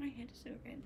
My head is so red.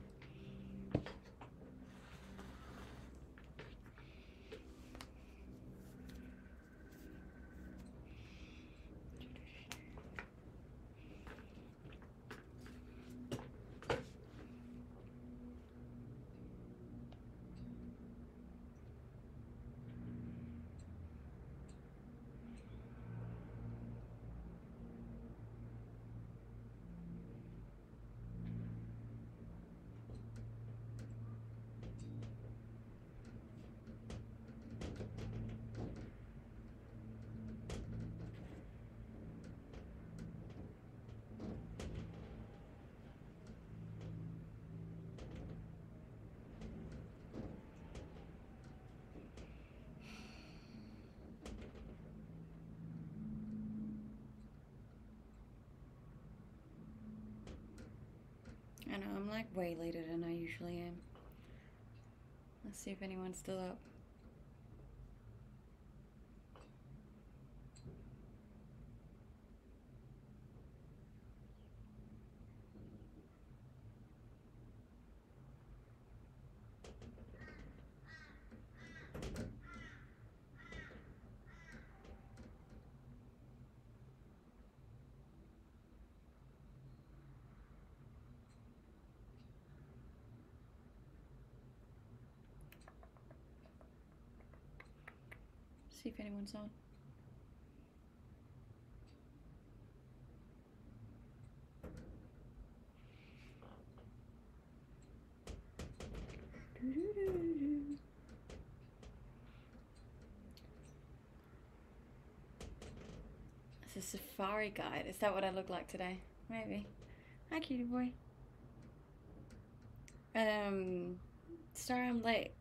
I know, I'm like way later than I usually am. Let's see if anyone's still up. See if anyone's on. It's a safari guide. Is that what I look like today? Maybe. Hi, cutie boy. Sorry I'm late.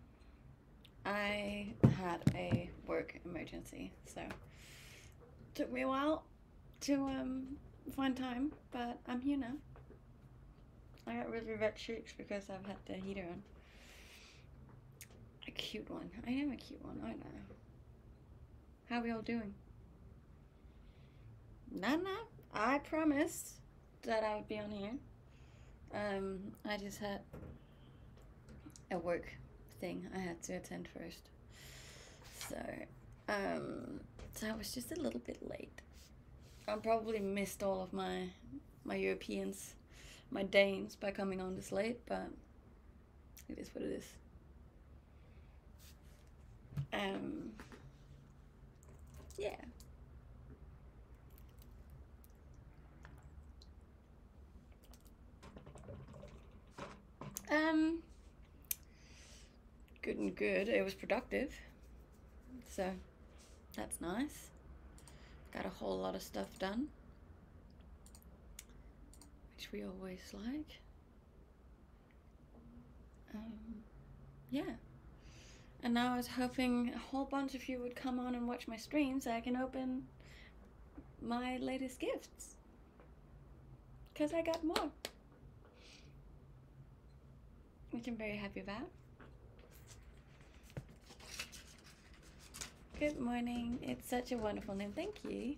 I had a work emergency, so it took me a while to find time, but I'm here now. I got really red cheeks because I've had the heater on. A cute one. I am a cute one, aren't I? How are we all doing? No, I promised that I would be on here. I just had a work thing I had to attend first. So I was just a little bit late. I probably missed all of my Europeans, my Danes, by coming on this late, but it is what it is. Yeah. Good and good. It was productive, so that's nice. Got a whole lot of stuff done, which we always like. Yeah. And now I was hoping a whole bunch of you would come on and watch my stream so I can open my latest gifts. Because I got more. Which I'm very happy about. Good morning. It's such a wonderful name. Thank you.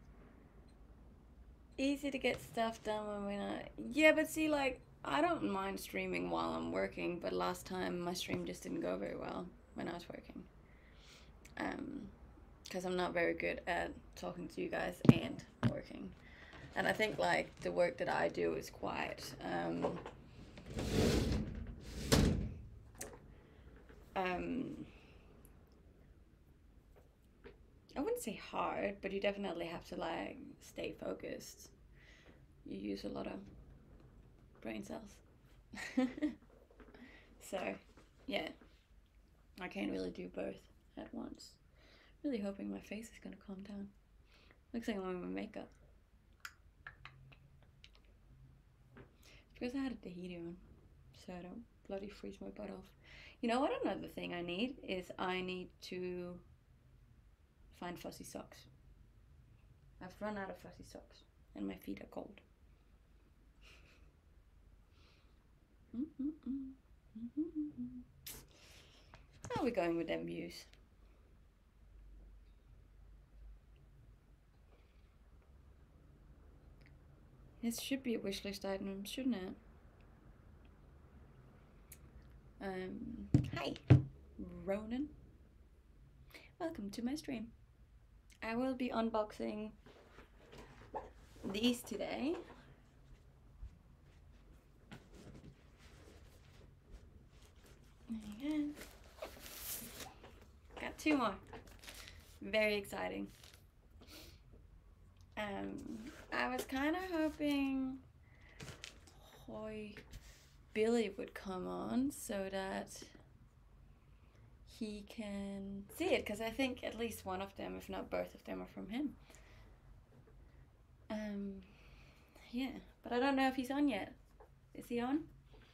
Easy to get stuff done when we're not... Yeah, but see, like, I don't mind streaming while I'm working, but last time my stream just didn't go very well when I was working. Because I'm not very good at talking to you guys and working. And I think, like, the work that I do is quite... I wouldn't say hard, but you definitely have to, like, stay focused. You use a lot of brain cells. So, yeah. I can't really do both at once. Really hoping my face is gonna calm down. Looks like I'm wearing my makeup. It's because I had the heater on, so I don't bloody freeze my butt off. You know what? Another thing I need is I need to find fuzzy socks. I've run out of fuzzy socks and my feet are cold. How are we going with them views? It should be a wishlist item, shouldn't it? Hi, Ronan. Welcome to my stream. I will be unboxing these today. Again. Got two more. Very exciting. I was kind of hoping Billy would come on so that he can see it, because I think at least one of them, if not both of them, are from him. Yeah, but I don't know if he's on yet. Is he on?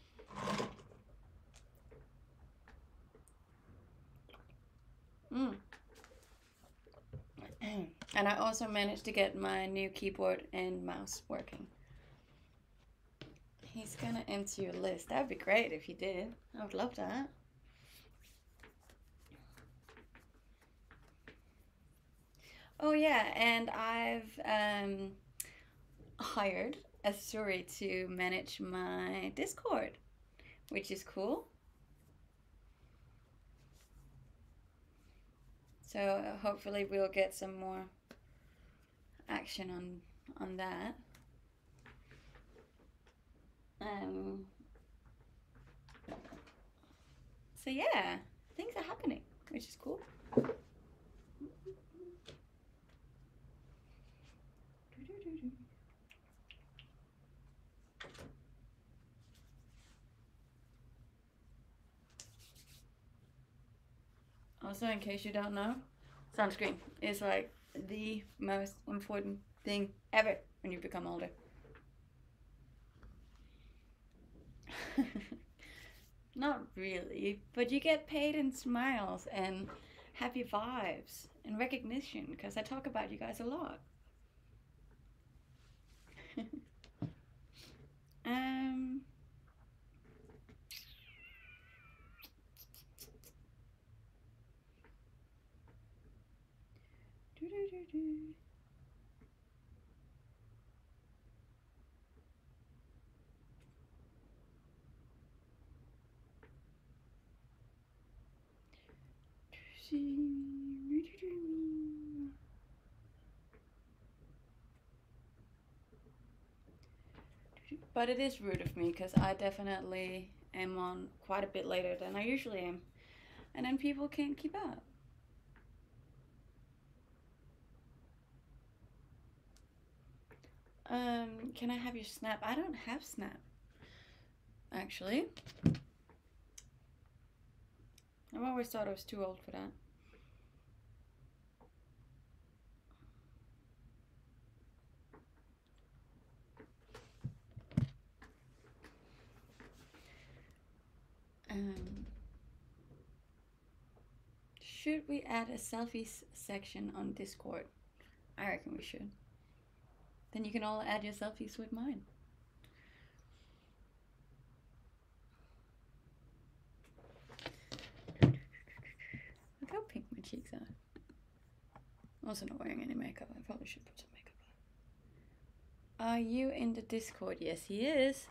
And I also managed to get my new keyboard and mouse working. He's gonna enter your list. That would be great if he did. I would love that. Oh yeah, and I've hired a Suri to manage my Discord, which is cool. So hopefully we'll get some more action on that. So yeah, things are happening, which is cool. Also, in case you don't know, sunscreen is like the most important thing ever when you become older. Not really, but you get paid in smiles and happy vibes and recognition, because I talk about you guys a lot. But it is rude of me, because I definitely am on quite a bit later than I usually am, and then people can't keep up. Can I have your Snap? I don't have Snap, actually. I've always thought I was too old for that. Should we add a selfies section on Discord? I reckon we should. Then you can all add your selfies with mine. Look how pink my cheeks are. I'm also not wearing any makeup. I probably should put some makeup on. Are you in the Discord? Yes, he is.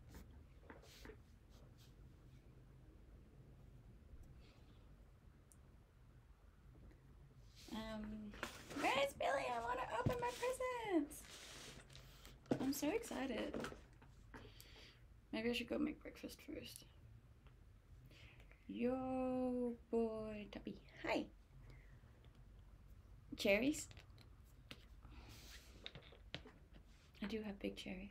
Where's Billy? I want to open my presents. I'm so excited. Maybe I should go make breakfast first. Yo, boy, Tuppy. Hi. Cherries? I do have big cherries.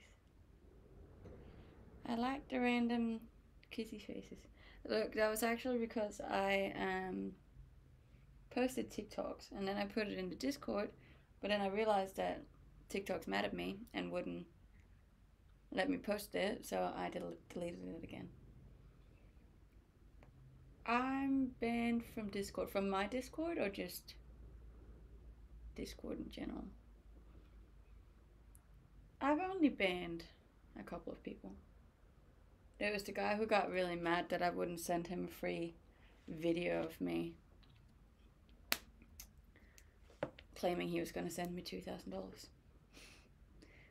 I like the random kissy faces. Look, that was actually because I posted TikToks and then I put it in the Discord, but then I realized that TikTok's mad at me and wouldn't let me post it, so I deleted it again. I'm banned from Discord. From my Discord or just Discord in general? I've only banned a couple of people. There was the guy who got really mad that I wouldn't send him a free video of me claiming he was going to send me $2,000.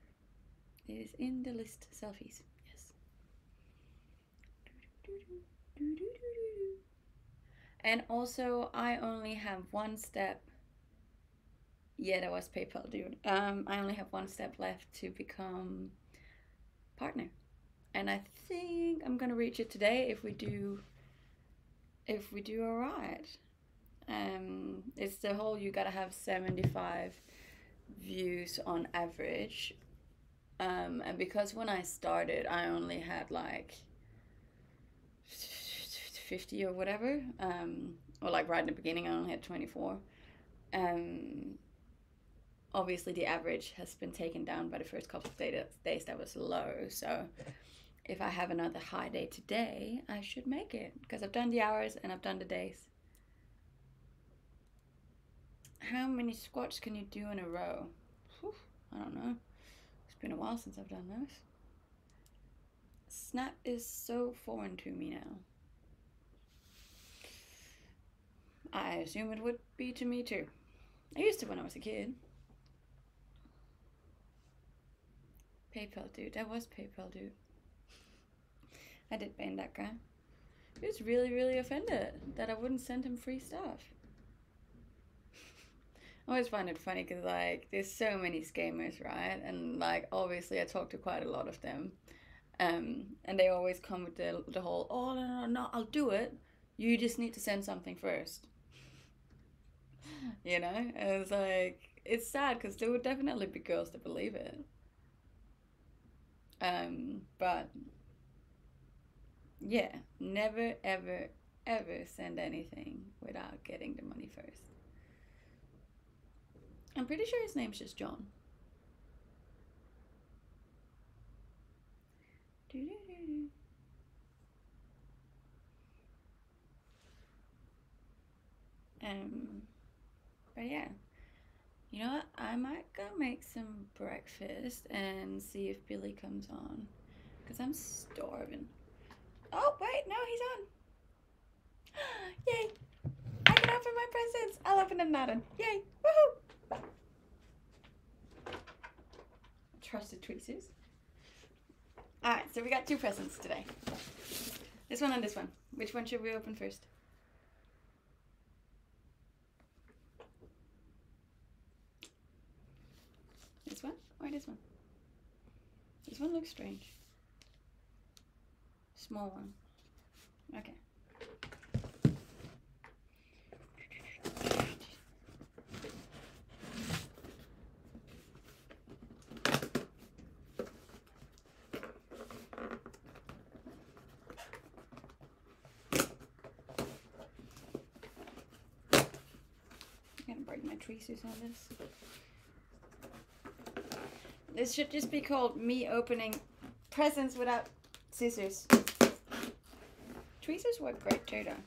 It is in the list. Selfies. Yes. And also, I only have one step. Yeah, that was PayPal, dude. I only have one step left to become partner, and I think I'm gonna reach it today if we do. If we do alright. It's the whole you gotta have 75 views on average. And because when I started, I only had like 50 or whatever, or like right in the beginning, I only had 24. Um, Obviously, the average has been taken down by the first couple of days that was low. So if I have another high day today, I should make it because I've done the hours and I've done the days. How many squats can you do in a row? Whew, I don't know. It's been a while since I've done those. Snap is so foreign to me now. I assume it would be to me too. I used to when I was a kid. PayPal dude, that was PayPal dude. I did ban that guy. He was really, really offended that I wouldn't send him free stuff. I always find it funny because like there's so many scammers, right? And like obviously I talk to quite a lot of them. And they always come with the whole, oh no, I'll do it. You just need to send something first. You know? And it's like it's sad because there would definitely be girls that believe it. But yeah, never ever ever send anything without getting the money first. I'm pretty sure his name's just John. But yeah, you know what? I might go make some breakfast and see if Billy comes on, because I'm starving. Oh, wait, no, he's on. Yay! I can open my presents. I'll open them now then. Yay! Woohoo! Trusted tweezers. Alright, so we got 2 presents today. This one and this one. Which one should we open first? This one or this one? This one looks strange. Small one. Okay. I'm gonna break my tweezers on this. This should just be called me opening presents without scissors. Tweezers work great too though.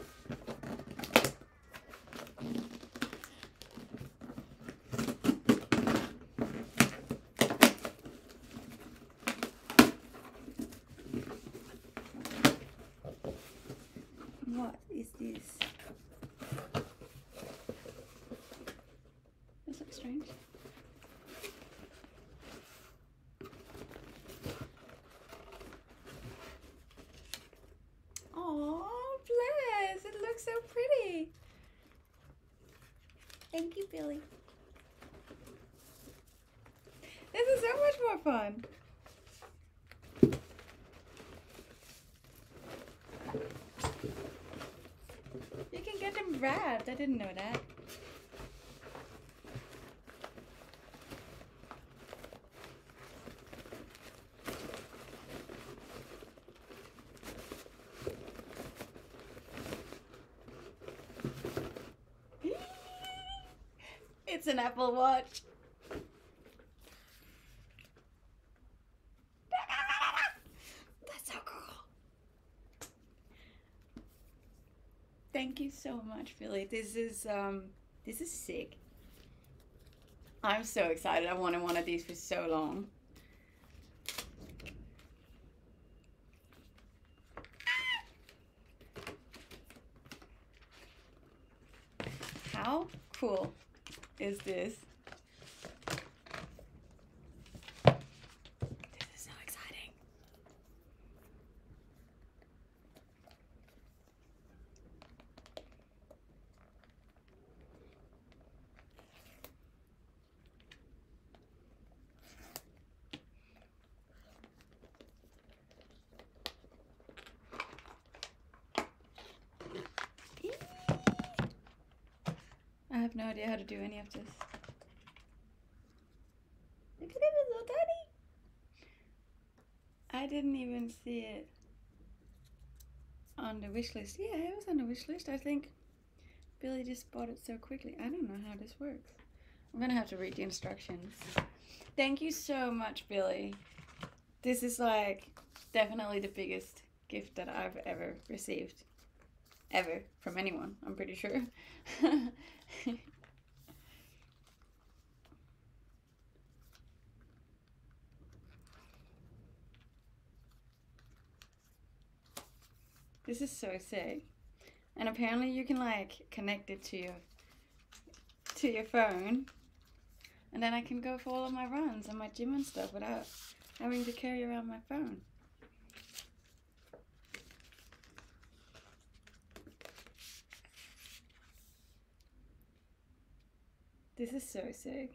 What is this? This looks strange. Oh, bless! It looks so pretty. Thank you, Billy. This is so much more fun. You can get them wrapped. I didn't know that. It's an Apple Watch. That's so cool. Thank you so much, Billy. This is sick. I'm so excited. I wanted one of these for so long. How cool is this? This is so exciting. no idea how to do any of this. Look at it, it's so tiny. I didn't even see it on the wish list. Yeah, it was on the wish list. I think Billy just bought it so quickly. I don't know how this works. I'm gonna have to read the instructions. Thank you so much, Billy. This is like definitely the biggest gift that I've ever received. Ever. From anyone, I'm pretty sure. This is so sick. And apparently you can like connect it to your phone. And then I can go for all of my runs and my gym and stuff without having to carry around my phone. This is so sick.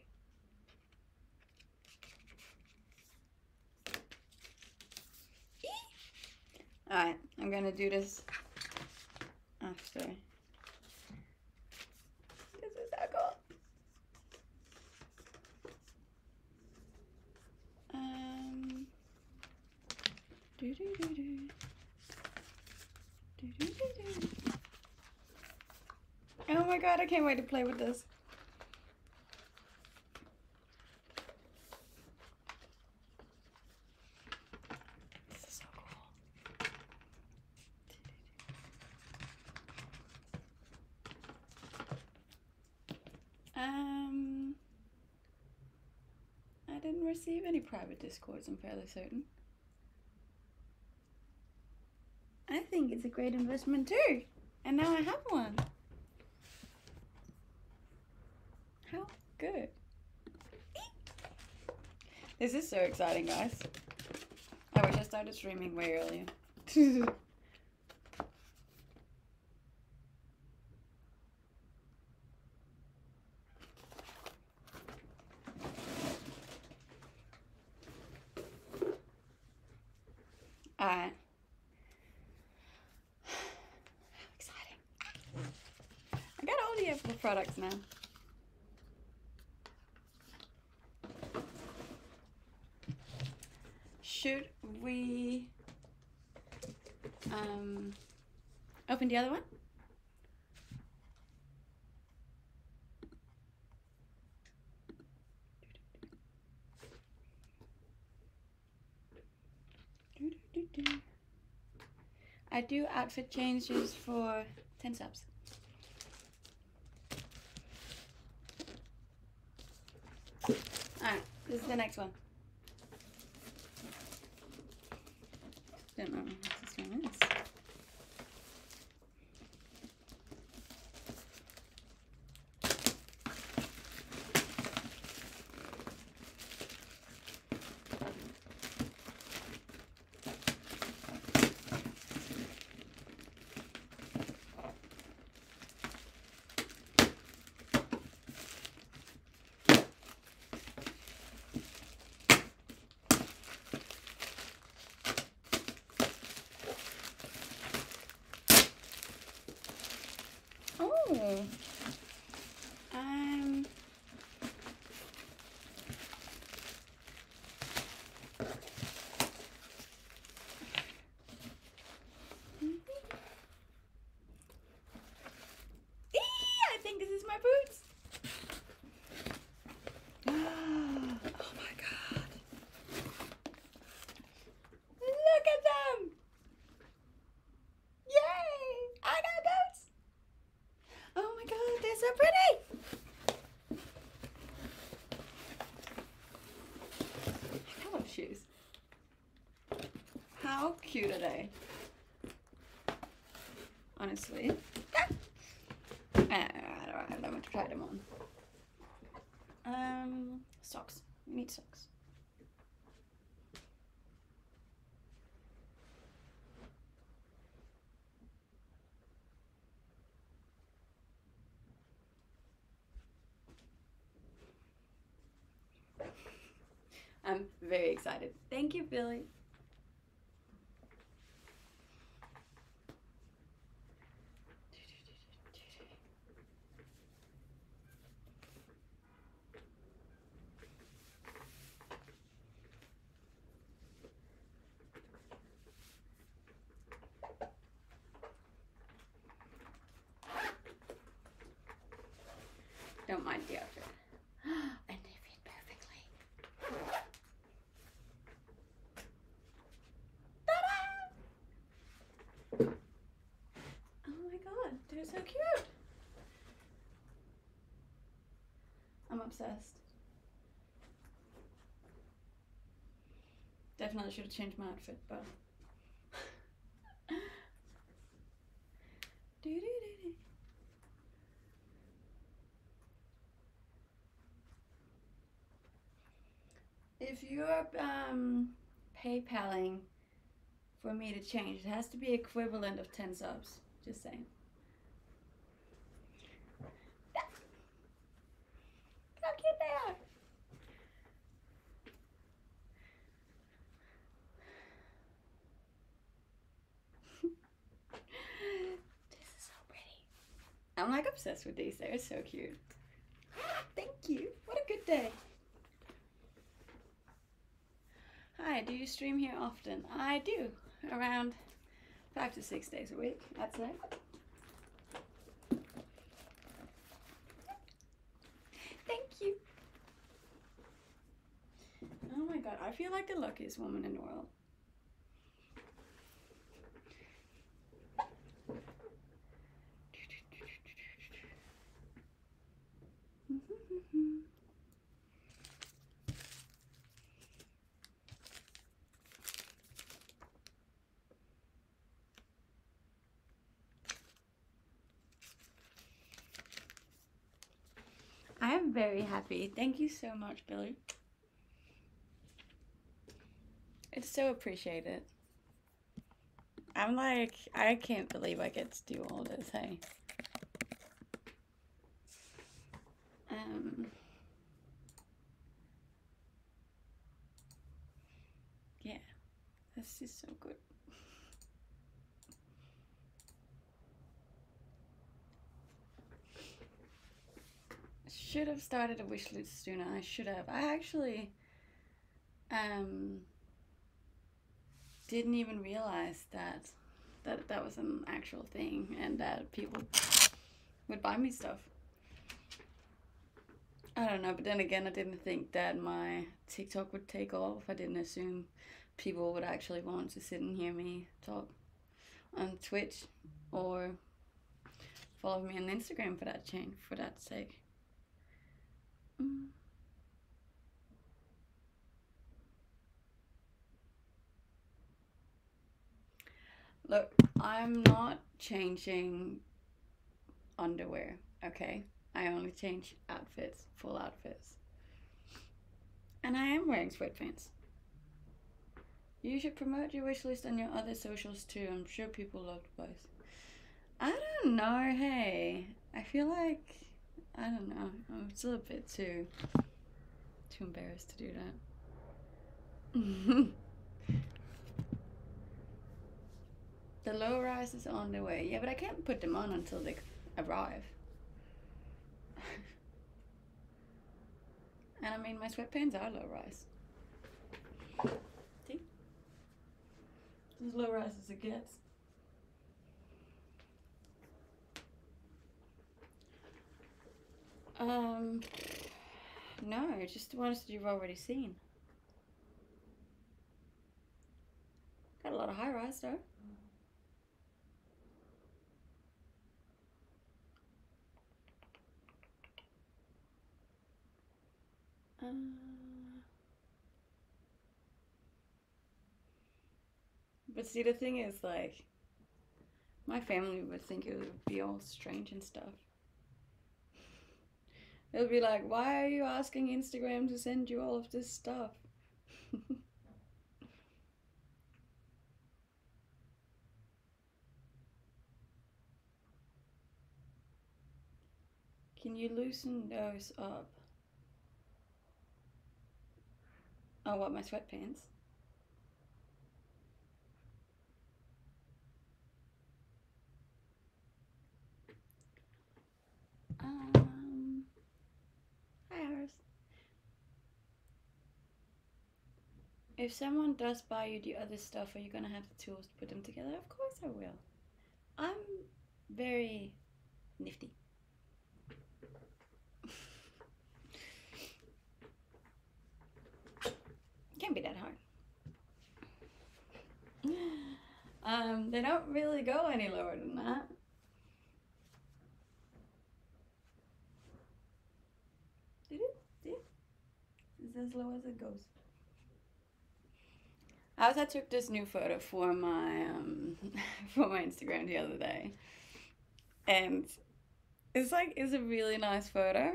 Alright, I'm gonna do this after. This is so cool. Do do do do. Do do do do. Oh my god, I can't wait to play with this. This is so cool. I didn't receive any private discords, I'm fairly certain. I think it's a great investment too. And now I have one. How good. This is so exciting, guys. I wish I started streaming way earlier. Alright. How exciting. I got all the Apple products now. Should we open the other one? I do outfit changes for 10 subs. Alright, this is the next one. Don't know what this one is. Oh, I think this is my boots. Oh my god. Look at them. Yay! I got boots. Oh my god, they're so pretty. I love shoes. How cute are they? Honestly. I don't want to try them on. Socks. We need socks. I'm very excited. Thank you, Billy. don't mind the outfit. And they fit perfectly. Ta-da! Oh my god, they're so cute. I'm obsessed. Definitely should have changed my outfit, but if you're PayPaling for me to change, it has to be equivalent of 10 subs. Just saying. How cute they are! This is so pretty. I'm like obsessed with these. They're so cute. Thank you. What a good day. Hi, do you stream here often? I do. Around 5 to 6 days a week, I'd say. Thank you. Oh my god, I feel like the luckiest woman in the world. I am very happy. Thank you so much, Billy. It's so appreciated. I'm like, I can't believe I get to do all this, hey. Yeah, this is so good. Should have started a wish list sooner. I should have. I actually didn't even realize that was an actual thing and that people would buy me stuff. I don't know, but then again, I didn't think that my TikTok would take off. I didn't assume people would actually want to sit and hear me talk on Twitch or follow me on Instagram for that sake. Look, I'm not changing underwear, okay? I only change outfits, full outfits. And I am wearing sweatpants. You should promote your wishlist on your other socials too. I'm sure people love the post. I don't know, hey. I feel like, I don't know. I'm still a bit too embarrassed to do that. The low rise is on the way. Yeah, but I can't put them on until they arrive. And I mean, my sweatpants are low rise. See? As low rise as it gets. No, just the ones that you've already seen. Got a lot of high rise though. But see, the thing is, like, my family would think it would be all strange and stuff. They'll be like, why are you asking Instagram to send you all of this stuff? Can you loosen those up? Oh, what, my sweatpants? Hi, Iris. If someone does buy you the other stuff, are you gonna have the tools to put them together? Of course I will. I'm very nifty. They don't really go any lower than that. Did it? See? It's as low as it goes. I took this new photo for my for my Instagram the other day, and it's a really nice photo.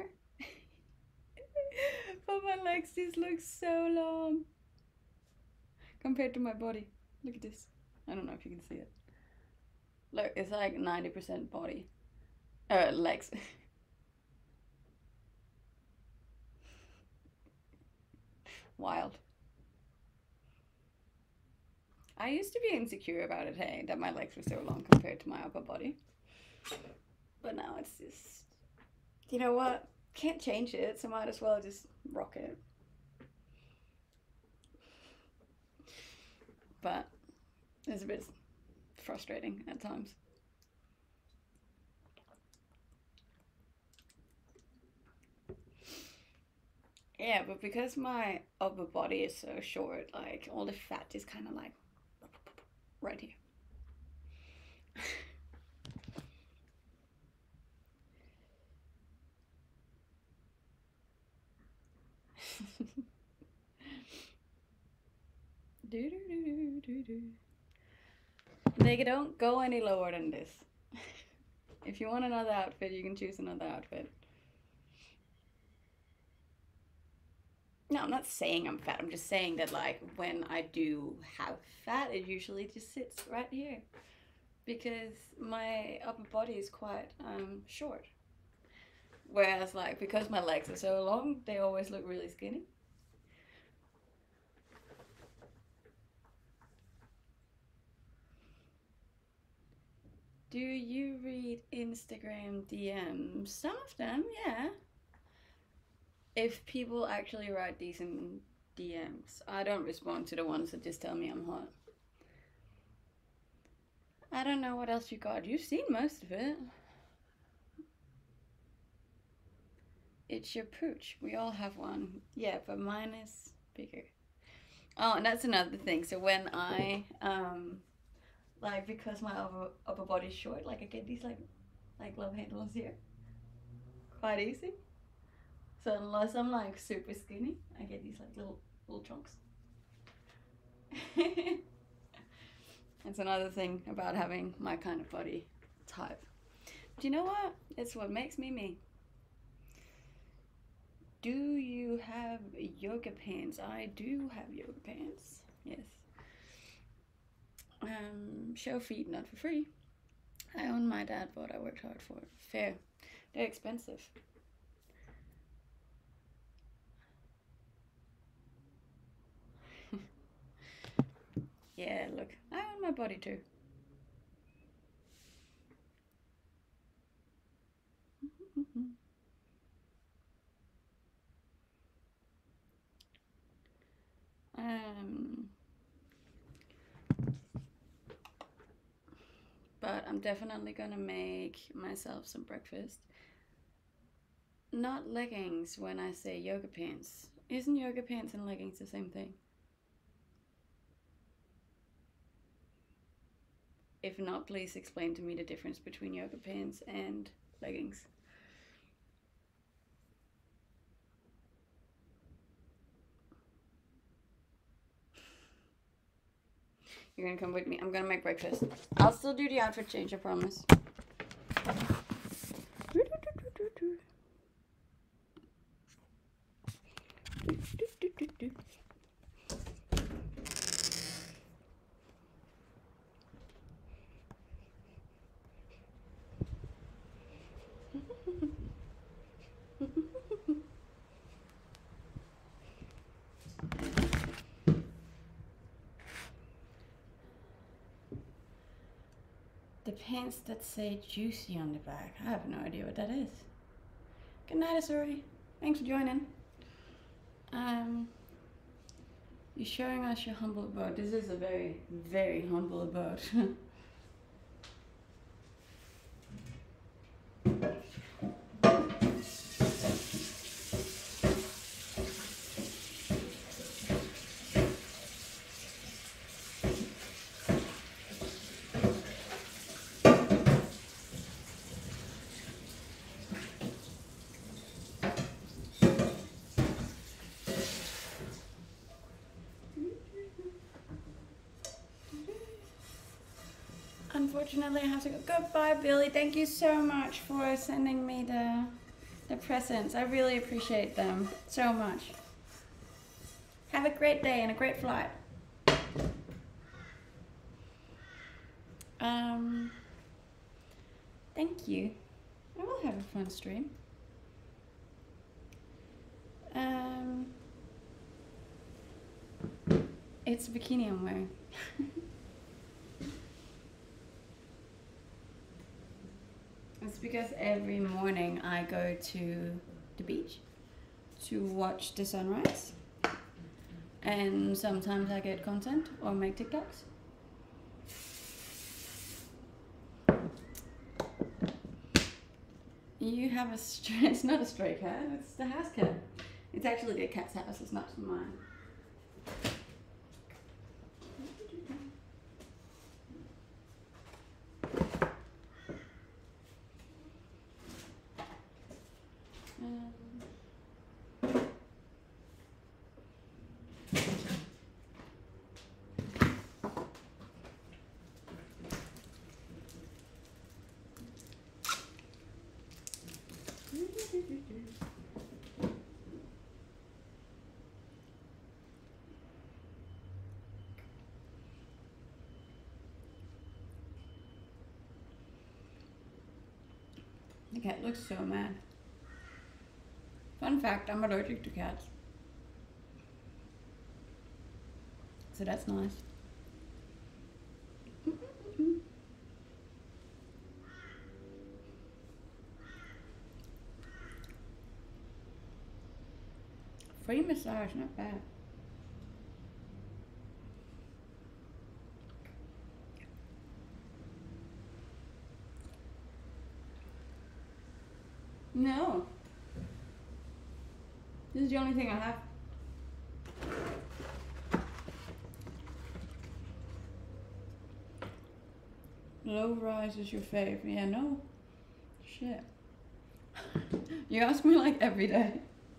But my legs just look so long compared to my body. Look at this. I don't know if you can see it. Look, it's like 90% body. Legs. Wild. I used to be insecure about it, hey, that my legs were so long compared to my upper body. But now it's just, you know what? Can't change it, so might as well just rock it. But it's a bit frustrating at times. Yeah, but because my upper body is so short, like all the fat is kind of like right here. They don't go any lower than this. If you want another outfit, you can choose another outfit. No, I'm not saying I'm fat. I'm just saying that, like, when I do have fat, it usually just sits right here. Because my upper body is quite short. Whereas, like, because my legs are so long, they always look really skinny. Do you read Instagram DMs? Some of them, yeah. If people actually write decent DMs. I don't respond to the ones that just tell me I'm hot. I don't know what else you got. You've seen most of it. It's your pooch. We all have one. Yeah, but mine is bigger. Oh, and that's another thing. So when I, like, because my upper body's short, like, I get these, like love handles here. Quite easy. So unless I'm, like, super skinny, I get these, like, little chunks. That's another thing about having my kind of body type. Do you know what? It's what makes me me. Do you have yoga pants? I do have yoga pants. Yes. Show feet, not for free. I own my dad, but I worked hard for it. Fair. They're expensive. Yeah, look, I own my body too. But I'm definitely gonna make myself some breakfast. Not leggings when I say yoga pants. Isn't yoga pants and leggings the same thing? If not, please explain to me the difference between yoga pants and leggings. You're gonna come with me. I'm gonna make breakfast. I'll still do the outfit change, I promise. The pants that say juicy on the back. I have no idea what that is. Good night, Asuri. Thanks for joining. You're showing us your humble abode. This is a very, very humble abode. unfortunately I have to go. Goodbye, Billy. Thank you so much for sending me the presents. I really appreciate them so much. Have a great day and a great flight. Thank you. I will have a fun stream. It's a bikini I'm wearing. It's because every morning I go to the beach to watch the sunrise. And sometimes I get content or make TikToks. You have a stray, it's not a stray cat, it's the house cat. It's actually the cat's house, it's not mine. The cat looks so mad. Fun fact, I'm allergic to cats. So that's nice. Free massage, not bad. No. This is the only thing I have. Low rise is your fave. Yeah, no. Shit. You ask me like every day.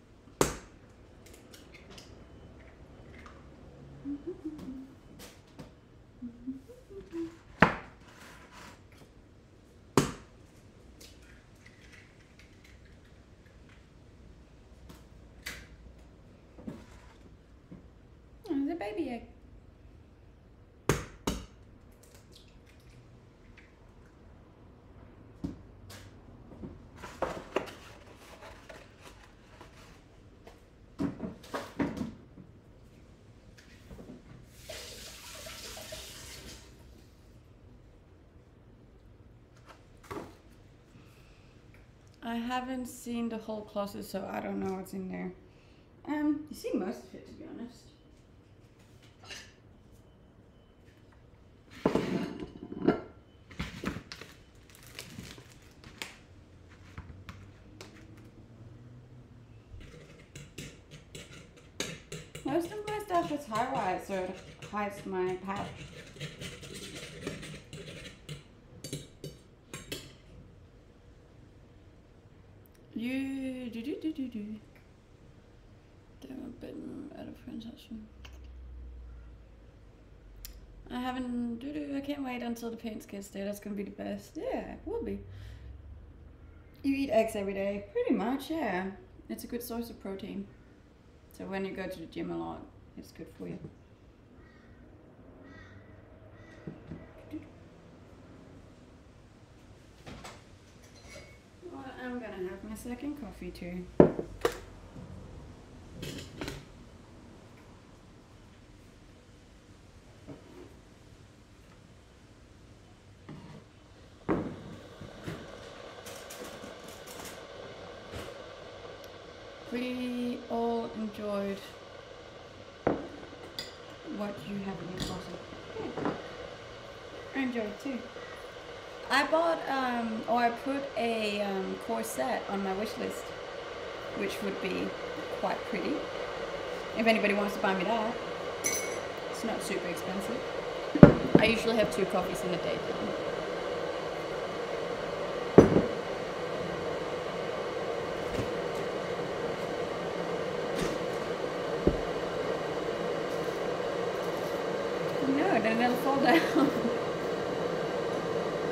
The baby egg. I haven't seen the whole closet, so I don't know what's in there. You see most of it, to be honest. Most of my stuff is high-rise, so it hides my pouch. I haven't. I can't wait until the paints gets there. That's gonna be the best. Yeah, it will be. You eat eggs every day, pretty much. Yeah, it's a good source of protein. So when you go to the gym a lot, it's good for you. Well, I'm gonna have my second coffee too. We all enjoyed what you have in your closet. Yeah. I enjoyed it too. I bought, or I put a corset on my wish list, which would be quite pretty. If anybody wants to buy me that, it's not super expensive. I usually have 2 coffees in a day. No, then it'll fall down.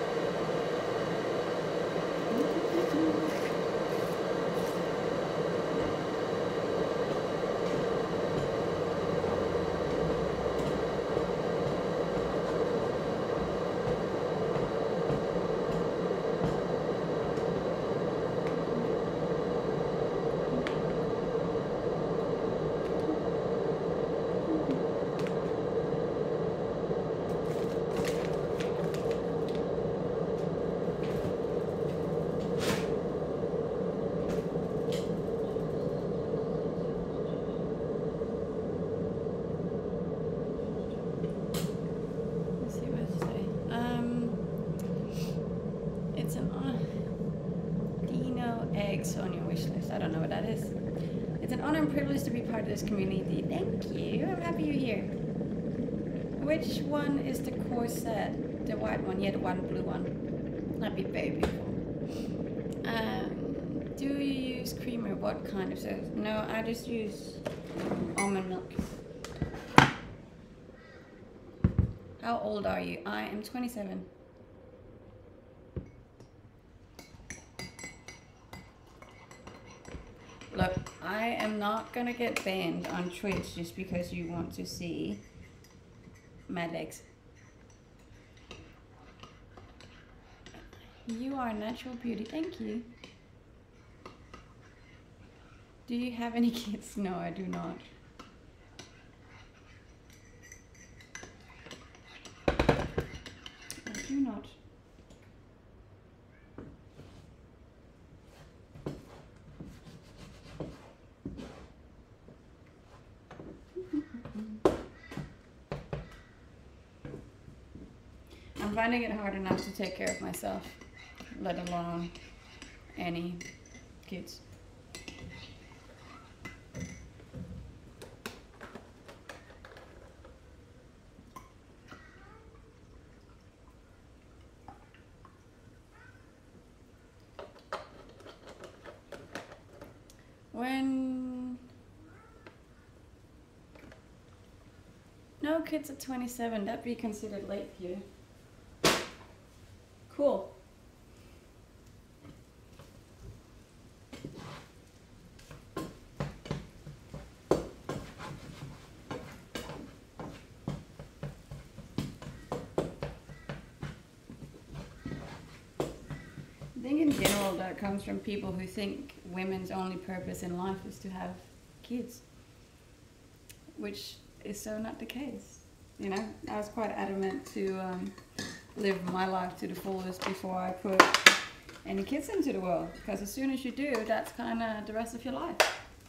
wish list. I don't know what that is. It's an honor and privilege to be part of this community. Thank you. I'm happy you're here. Which one is the corset? The white one? Yeah, the one blue one. That'd be very beautiful. Do you use creamer? What kind of sauce? No, I just use almond milk. How old are you? I am 27. Look, I am not gonna get banned on Twitch just because you want to see my legs. You are natural beauty. Thank you. Do you have any kids? No, I do not. I do not. I'm finding it hard enough to take care of myself, let alone any kids. When no kids at 27, that'd be considered late for you. Cool. I think in general that comes from people who think women's only purpose in life is to have kids, which is so not the case. You know, I was quite adamant to live my life to the fullest before I put any kids into the world, because as soon as you do, that's kind of the rest of your life.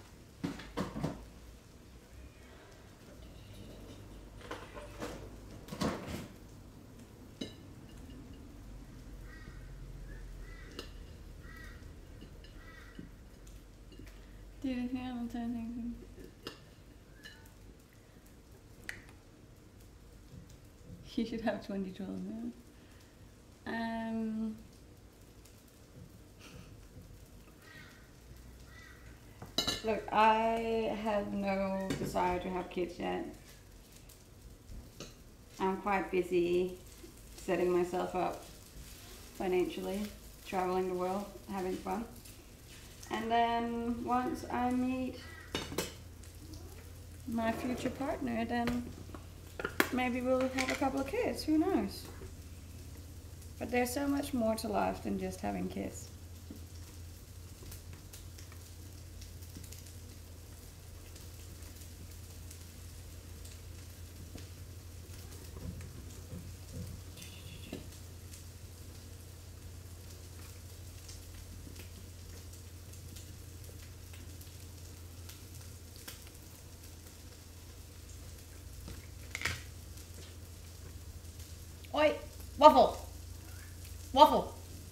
Dude, yeah, I'm turning. You should have 2012, yeah. Look, I have no desire to have kids yet. I'm quite busy setting myself up financially, traveling the world, having fun. And then once I meet my future partner, then maybe we'll have a couple of kids, who knows? But there's so much more to life than just having kids. Oi, Waffle! Waffle!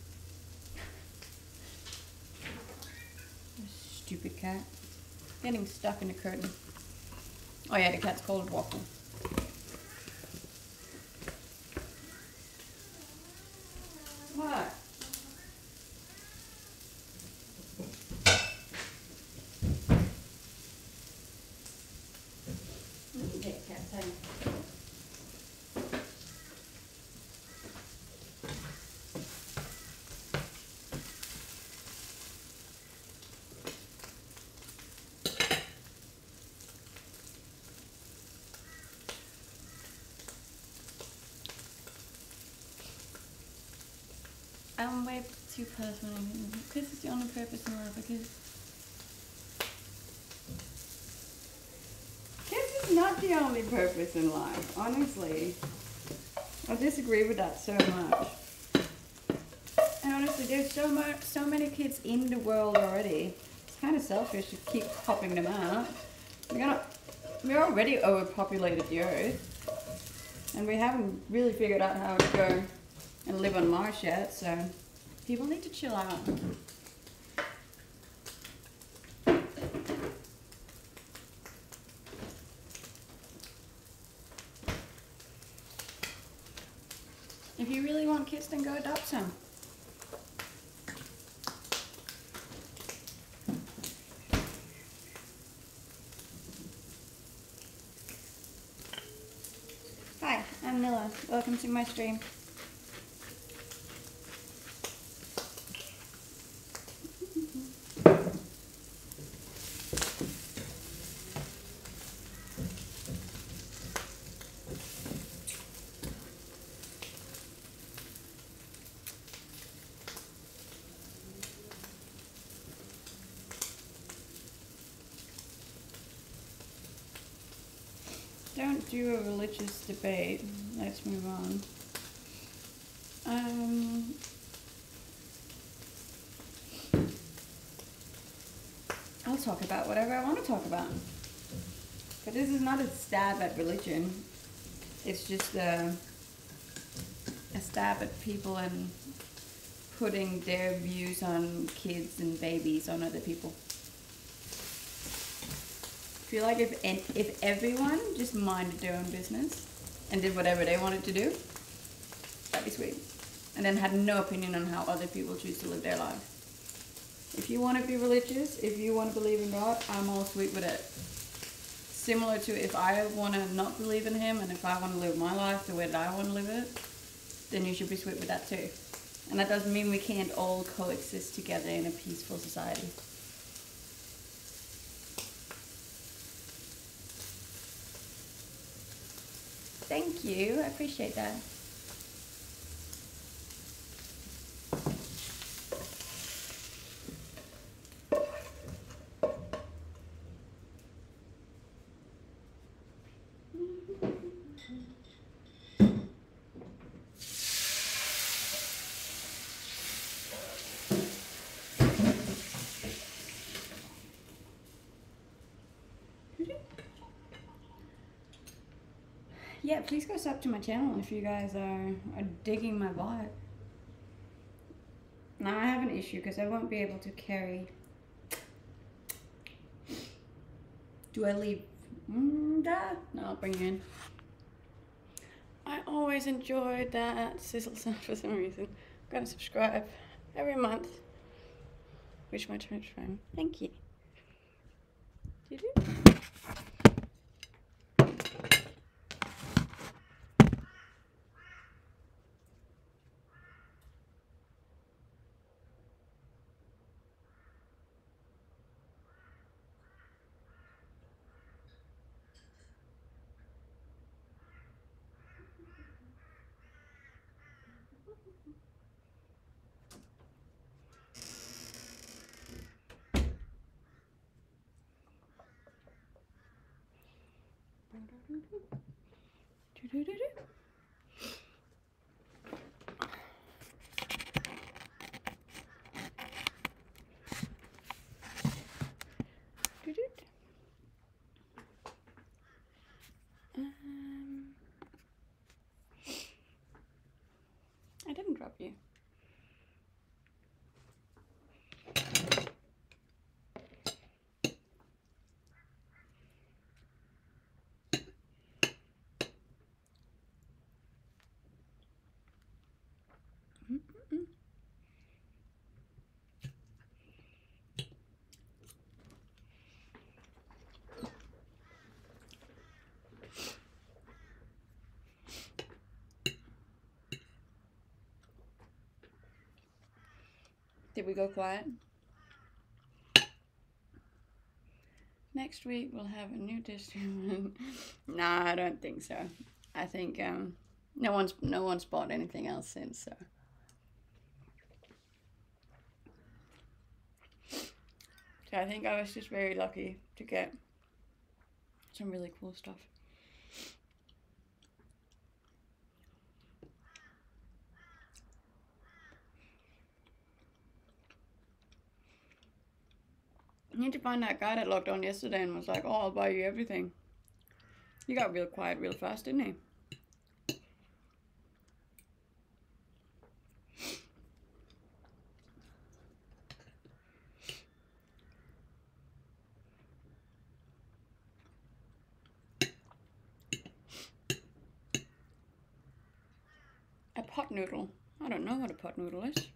Stupid cat. Getting stuck in the curtain. Oh yeah, the cat's called Waffle. What? Let me take cat's head. I'm way too personal because it's the only purpose in life, because kids is not the only purpose in life, honestly. I disagree with that so much. And honestly, there's so many kids in the world already. It's kind of selfish to keep popping them out. We're already overpopulated the Earth, and we haven't really figured out how to go and live on Mars yet, so people need to chill out. If you really want kids, then go adopt some. Hi, I'm Nilla. Welcome to my stream. Don't do a religious debate. Let's move on. I'll talk about whatever I want to talk about. But this is not a stab at religion. It's just a stab at people and putting their views on kids and babies on other people. I feel like if everyone just minded their own business and did whatever they wanted to do, that'd be sweet. And then had no opinion on how other people choose to live their life. If you want to be religious, if you want to believe in God, I'm all sweet with it. Similar to if I want to not believe in him and if I want to live my life the way that I want to live it, then you should be sweet with that too. And that doesn't mean we can't all coexist together in a peaceful society. Thank you, I appreciate that. Yeah, please go sub to my channel if you guys are digging my vibe. Now I have an issue because I won't be able to carry. Do I leave? No, I'll bring you in. I always enjoyed that sizzle sound for some reason. I'm gonna subscribe every month. Wish my Twitch friend. Thank you. I didn't drop you. Did we go quiet? Next week we'll have a new distribution. Nah, I don't think so. I think no one's bought anything else since, so. So I think I was just very lucky to get some really cool stuff. I need to find that guy that logged on yesterday and was like, oh, I'll buy you everything. He got real quiet real fast, didn't he? Pot noodle. I don't know what a pot noodle is.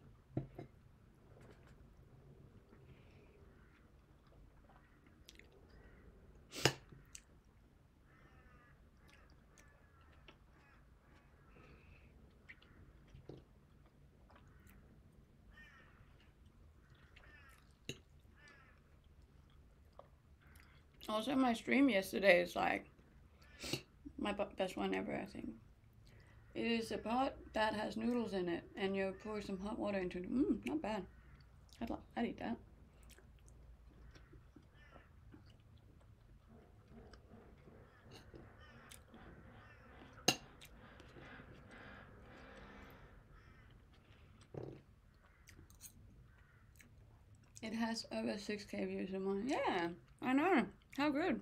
Also, my stream yesterday is like my best one ever, I think. It is a pot that has noodles in it, and you pour some hot water into it. Not bad. I'd eat that. It has over 6K views a month. Yeah, I know. How good.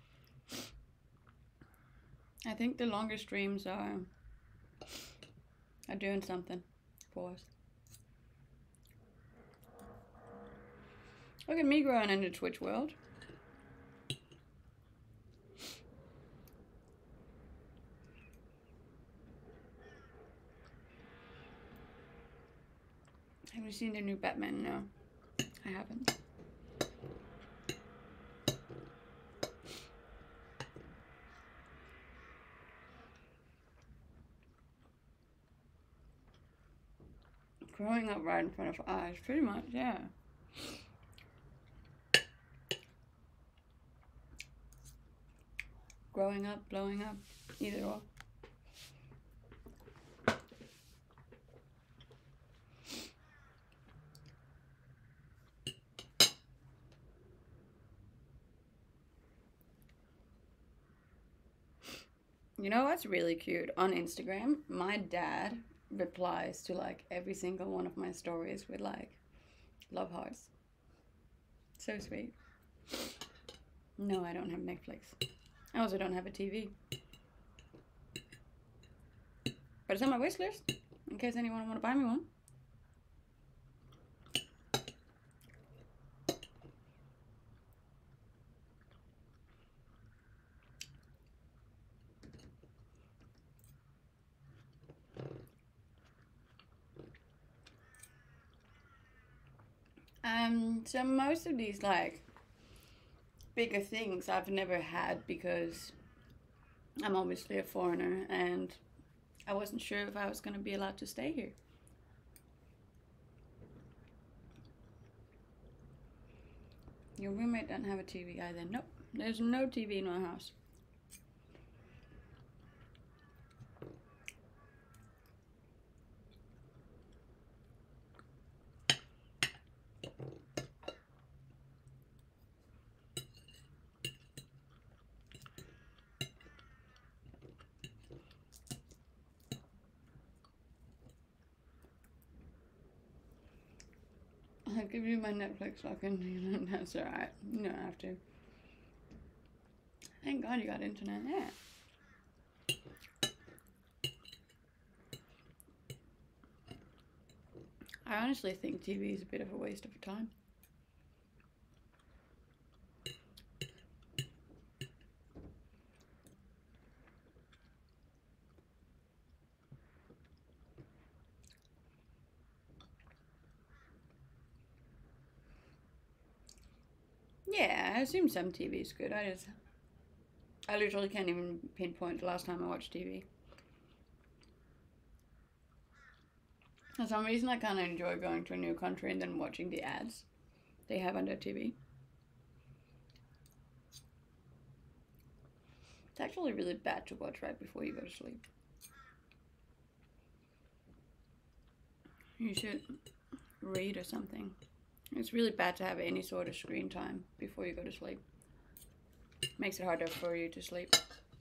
I think the longer streams are doing something for us. Look at me growing into Twitch world. Have you seen the new Batman? No, I haven't. Growing up right in front of our eyes, pretty much, yeah. Growing up, blowing up, either or. You know what's really cute? On Instagram, my dad replies to like every single one of my stories with like love hearts. So sweet. No, I don't have Netflix. I also don't have a TV. But it's on my wish list in case anyone want to buy me one. So most of these like bigger things I've never had because I'm obviously a foreigner and I wasn't sure if I was going to be allowed to stay here. Your roommate doesn't have a TV either. Nope, there's no TV in my house. I'll give you my Netflix login. That's alright. You don't have to. Thank God you got internet. Yeah. I honestly think TV is a bit of a waste of time. Yeah, I assume some TV is good. I literally can't even pinpoint the last time I watched TV. For some reason, I kind of enjoy going to a new country and then watching the ads they have on their TV. It's actually really bad to watch right before you go to sleep. You should read or something. It's really bad to have any sort of screen time before you go to sleep. Makes it harder for you to sleep.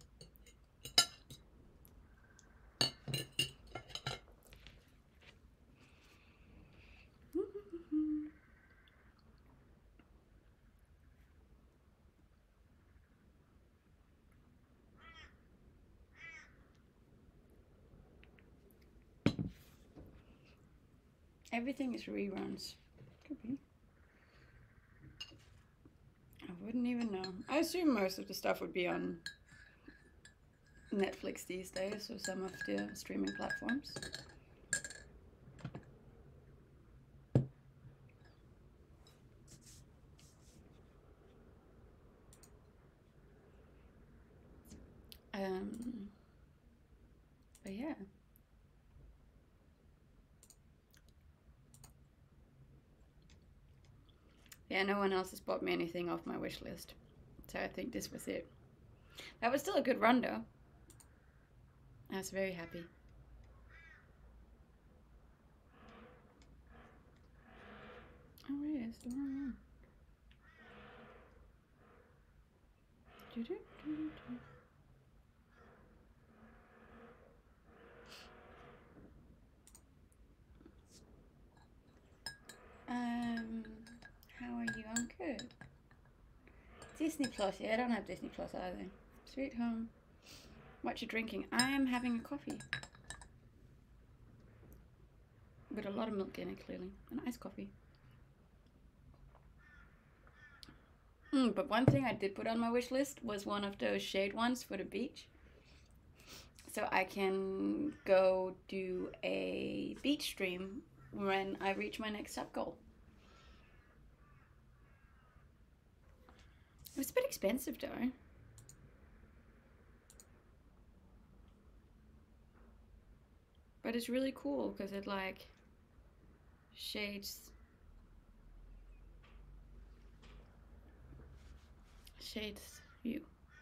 Everything is reruns. Could be. I wouldn't even know. I assume most of the stuff would be on Netflix these days or some of the streaming platforms. But yeah. Yeah, no one else has bought me anything off my wish list. So I think this was it. That was still a good run though. I was very happy. Oh yeah, it's the wrong one. How are you? I'm good. Disney Plus, yeah, I don't have Disney Plus either. Sweet home. What you drinking? I am having a coffee. With a lot of milk in it, clearly. An iced coffee. But one thing I did put on my wish list was one of those shade ones for the beach. So I can go do a beach stream when I reach my next sub goal. It was a bit expensive though. But it's really cool because it like shades you.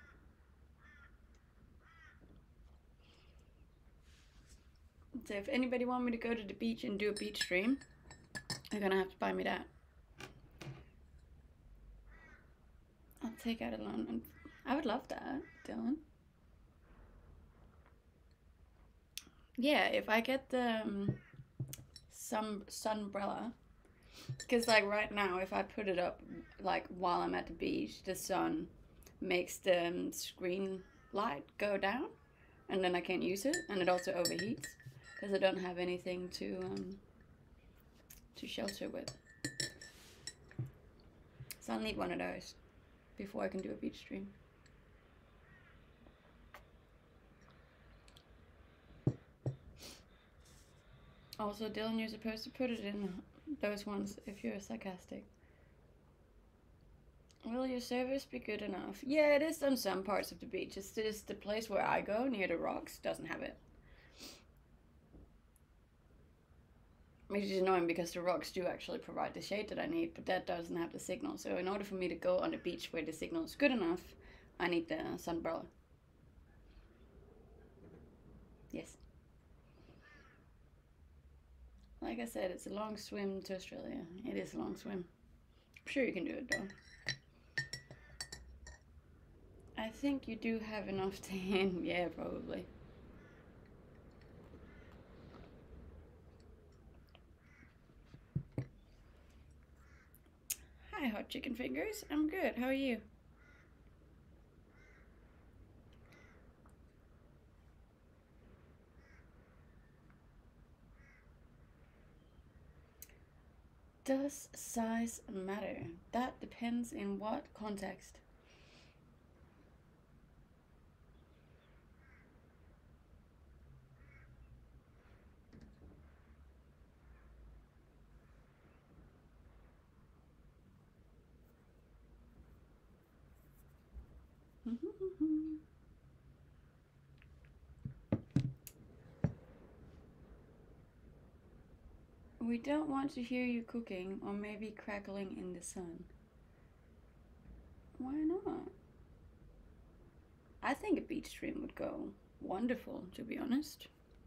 So if anybody want me to go to the beach and do a beach stream, they're gonna have to buy me that. I'll take out a loan, and I would love that, Dylan. Yeah, if I get the sunbrella, because like right now, if I put it up like while I'm at the beach, the sun makes the screen light go down, and then I can't use it, and it also overheats because I don't have anything to shelter with. So I'll need one of those before I can do a beach stream. Also, Dylan, you're supposed to put it in those ones if you're sarcastic. Will your service be good enough? Yeah, it is on some parts of the beach. It's just the place where I go, near the rocks, doesn't have it. Which is annoying because the rocks do actually provide the shade that I need, but that doesn't have the signal. So in order for me to go on the beach where the signal is good enough, I need the sunbrella. Yes. Like I said, it's a long swim to Australia. It is a long swim. I'm sure you can do it though. I think you do have enough tan. Yeah, probably. Hi, Hot Chicken Fingers. I'm good. How are you? Does size matter? That depends in what context. We don't want to hear you cooking or maybe crackling in the sun. Why not? I think a beach stream would go wonderful, to be honest.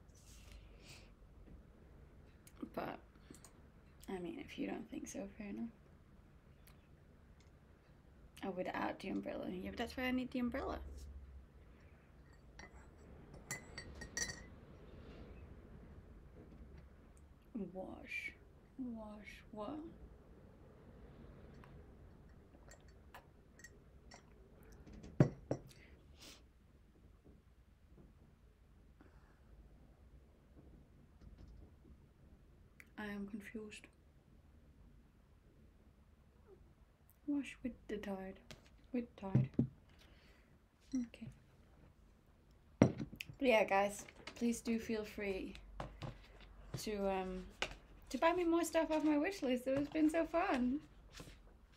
But, I mean, if you don't think so, fair enough. Oh, without the umbrella. Yeah, but that's why I need the umbrella. Wash. Wash what? I am confused. Wash with the tide. With tide. Okay. But yeah, guys, please do feel free to buy me more stuff off my wish list. It has been so fun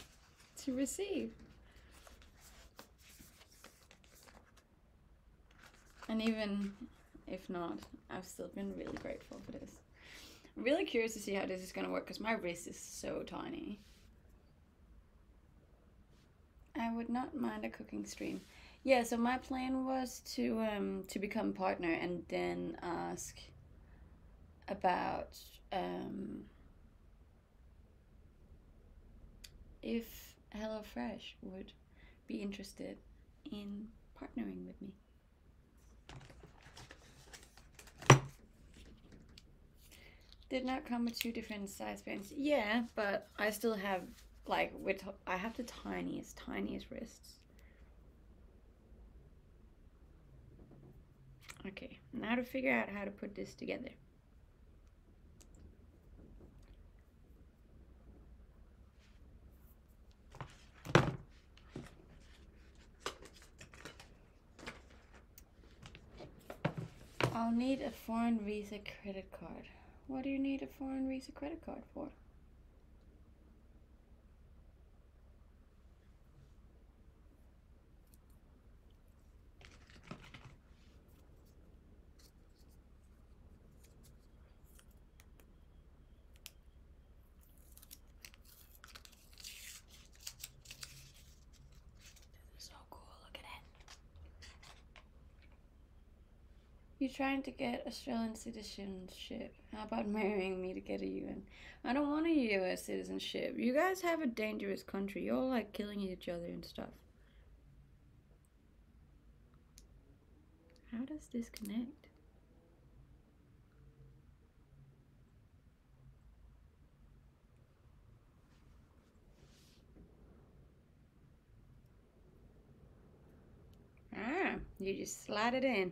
to receive. And even if not, I've still been really grateful for this. I'm really curious to see how this is going to work because my wrist is so tiny. I would not mind a cooking stream. Yeah, so my plan was to become partner and then ask about if HelloFresh would be interested in partnering with me. Did not come with 2 different size pants. Yeah, but I still have like I have the tiniest wrists. Okay, now to figure out how to put this together. I'll need a foreign Visa credit card. What do you need a foreign Visa credit card for? So cool, look at it. You're trying to get Australian citizenship. How about marrying me to get a UN? I don't want a US citizenship. You guys have a dangerous country. You're all like killing each other and stuff. How does this connect? Ah, you just slide it in.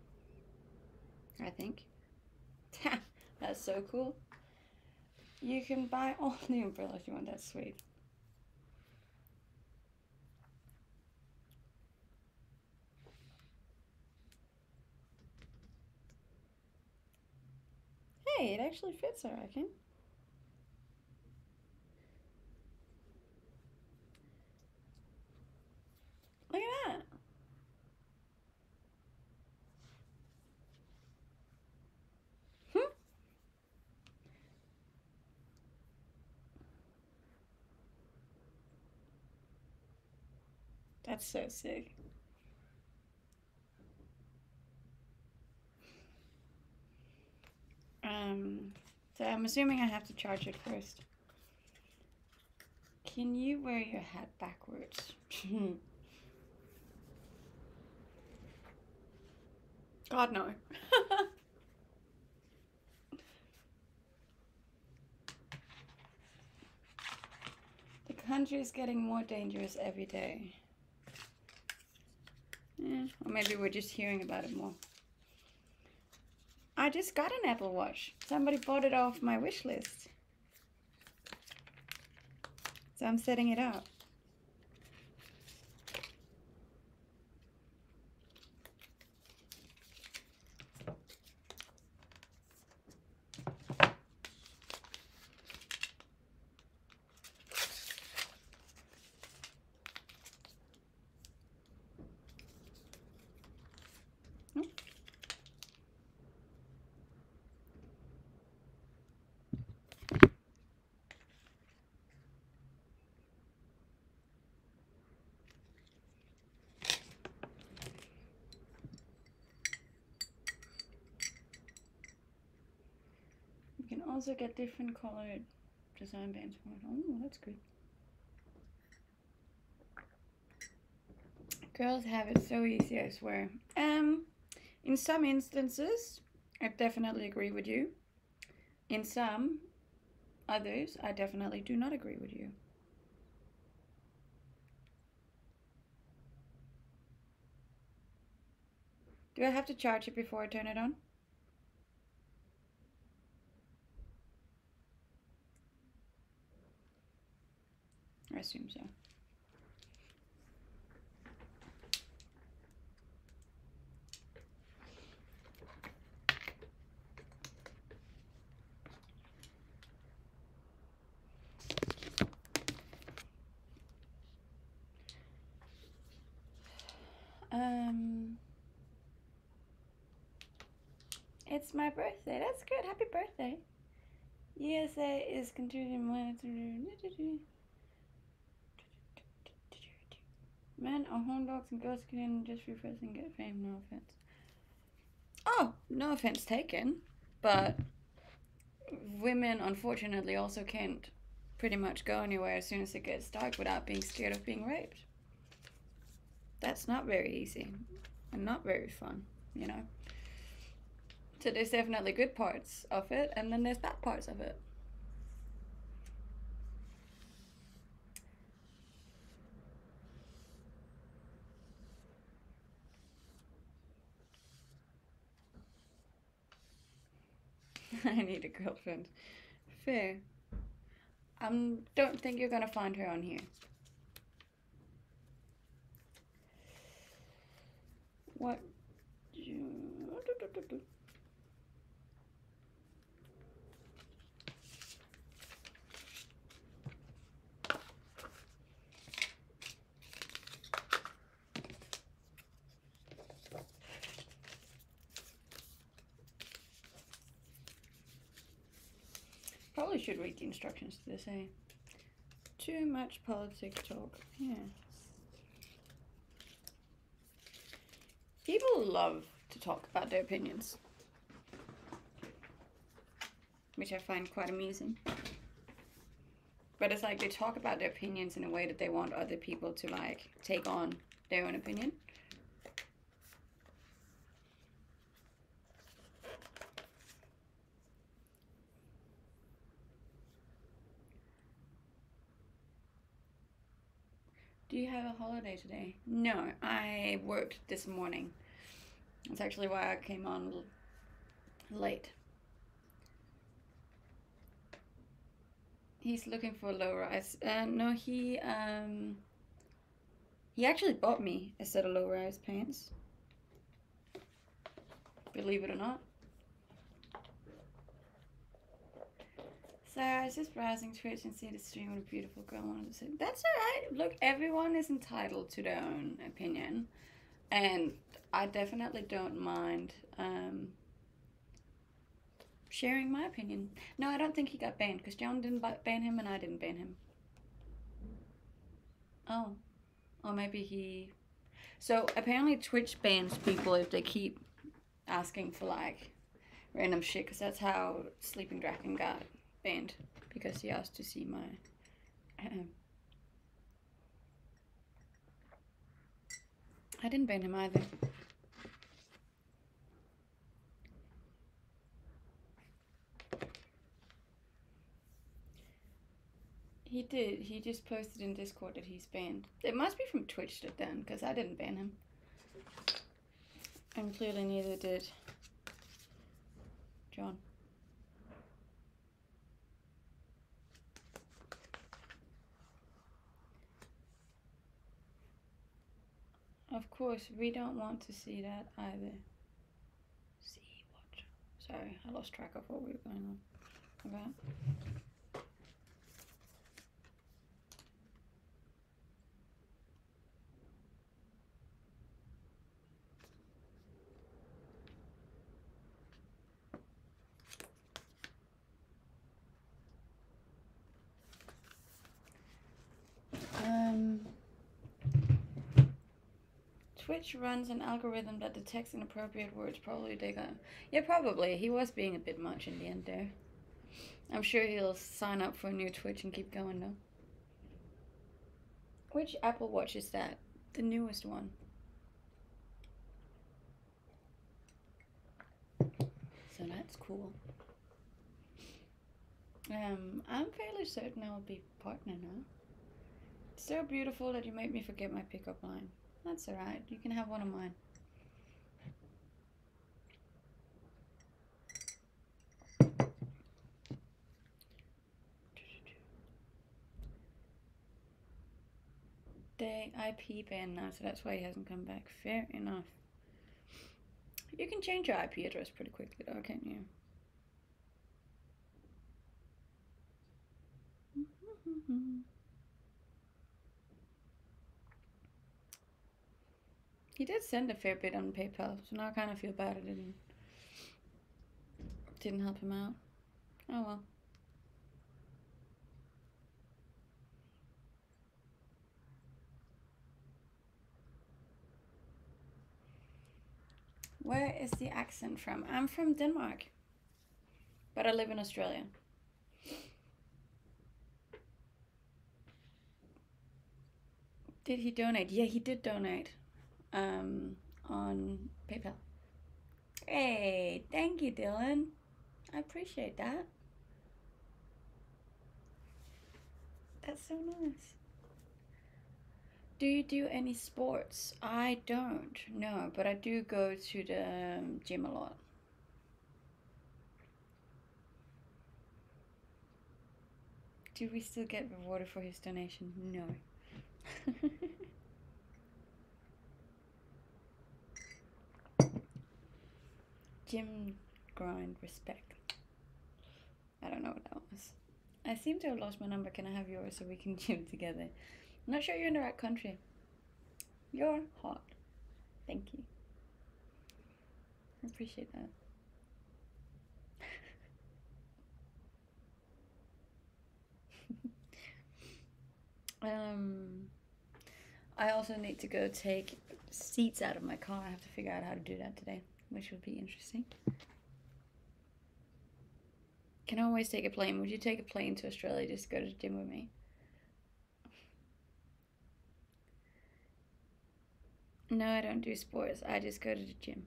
I think. That's so cool. You can buy all the umbrellas you want. That's sweet. Hey, it actually fits, I reckon. Look at that. That's so sick. So I'm assuming I have to charge it first. Can you wear your hat backwards? God, no. The country is getting more dangerous every day. Yeah, or maybe we're just hearing about it more. I just got an Apple Watch. Somebody bought it off my wish list. So I'm setting it up. You can also get different colored design bands for it. Oh, that's good. Girls have it so easy, I swear. In some instances, I definitely agree with you. In some others, I definitely do not agree with you. Do I have to charge it before I turn it on? I assume so. It's my birthday. That's good. Happy birthday. USA is contributing money to... Men are horn dogs and girls can just refresh and get fame. No offense. Oh, no offense taken. But women, unfortunately, also can't pretty much go anywhere as soon as it gets dark without being scared of being raped. That's not very easy and not very fun, you know. So there's definitely good parts of it, and then there's bad parts of it. I need a girlfriend. Fair. Don't think you're gonna find her on here. What? Probably should read the instructions to this, eh? Too much politics talk. Yeah. People love to talk about their opinions, which I find quite amusing. But it's like they talk about their opinions in a way that they want other people to like take on their own opinion. Do you have a holiday today? No, I worked this morning. That's actually why I came on late. He's looking for a low rise. No, he actually bought me a set of low rise pants. Believe it or not. So I was just browsing Twitch and see the stream of a beautiful girl. Wanted to say that's alright. Look, everyone is entitled to their own opinion, and I definitely don't mind sharing my opinion. No, I don't think he got banned because John didn't ban him and I didn't ban him. Oh, or maybe he. So apparently Twitch bans people if they keep asking for like random shit, because that's how Sleeping Dragon got banned, because he asked to see my I didn't ban him either. He did. He just posted in Discord that he's banned. It must be from Twitch then, because I didn't ban him. And clearly neither did John. Of course, we don't want to see that either. See what? Sorry, I lost track of what we were going on about. Twitch runs an algorithm that detects inappropriate words. Probably they got... Yeah, probably. He was being a bit much in the end there. I'm sure he'll sign up for a new Twitch and keep going though. Which Apple Watch is that? The newest one. So that's cool. I'm fairly certain I will be partner now. It's so beautiful that you made me forget my pickup line. That's alright, you can have one of mine. They IP banned now, so that's why he hasn't come back. Fair enough. You can change your IP address pretty quickly though, can't you? He did send a fair bit on PayPal, so now I kind of feel bad I didn't Didn't help him out. Oh well. Where is the accent from? I'm from Denmark, but I live in Australia. Did he donate? Yeah, he did donate on PayPal. Hey, thank you, Dylan. I appreciate that. That's so nice. Do you do any sports? I don't, no, but I do go to the gym a lot. Do we still get rewarded for his donation? No. Gym grind respect. I don't know what that was. I seem to have lost my number. Can I have yours so we can gym together? I'm not sure you're in the right country. You're hot. Thank you. I appreciate that. I also need to go take seats out of my car. I have to figure out how to do that today, which will be interesting. Can always take a plane. Would you take a plane to Australia just to go to the gym with me? No, I don't do sports. I just go to the gym.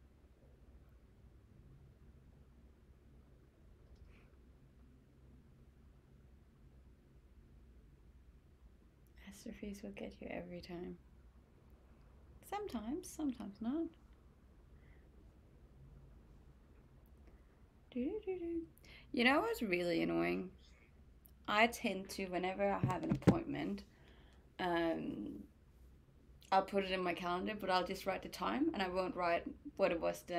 Astrophies will get you every time. Sometimes not. You know what's really annoying? I tend to, whenever I have an appointment, I'll put it in my calendar, but I'll just write the time, and I won't write what it was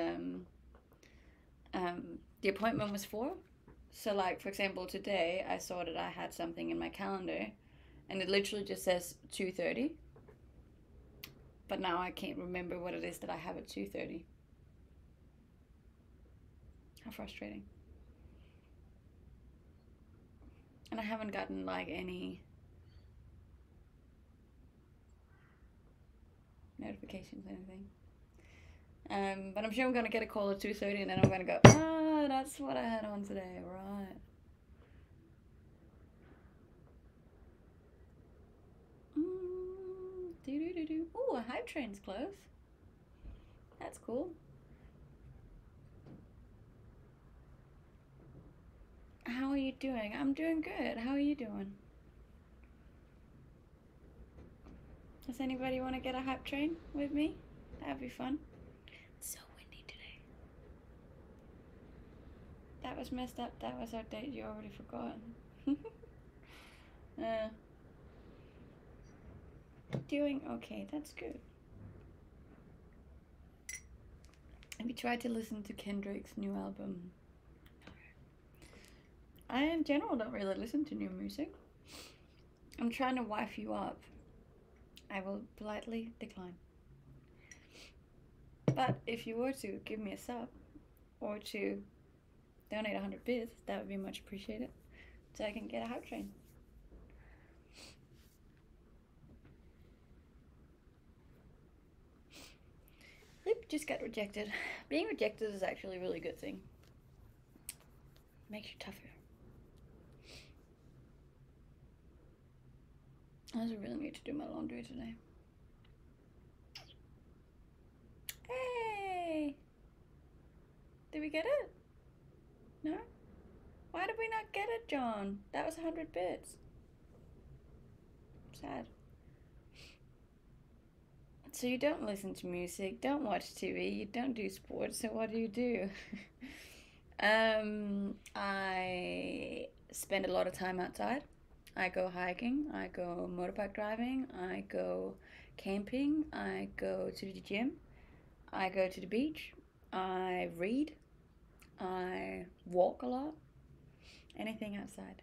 the appointment was for. So, like, for example, today I saw that I had something in my calendar, and it literally just says 2:30. But now I can't remember what it is that I have at 2:30. How frustrating. And I haven't gotten like any notifications or anything. But I'm sure I'm gonna get a call at 2:30, and then I'm gonna go, ah, that's what I had on today, right? Ooh, a hype train's close. That's cool. How are you doing? I'm doing good. How are you doing? Does anybody want to get a hype train with me? That'd be fun. It's so windy today. That was messed up. That was our date. You already forgot. Doing okay. That's good. Have you tried to listen to Kendrick's new album? I, in general, don't really listen to new music. I'm trying to wife you up. I will politely decline. But if you were to give me a sub or to donate 100 bits, that would be much appreciated. So I can get a hype train. Lip just got rejected. Being rejected is actually a really good thing. Makes you tougher. I also really need to do my laundry today. Hey! Did we get it? No? Why did we not get it, John? That was 100 bits. Sad. So you don't listen to music, don't watch TV, you don't do sports, so what do? I spend a lot of time outside. I go hiking, I go motorbike driving, I go camping, I go to the gym, I go to the beach, I read, I walk a lot, anything outside.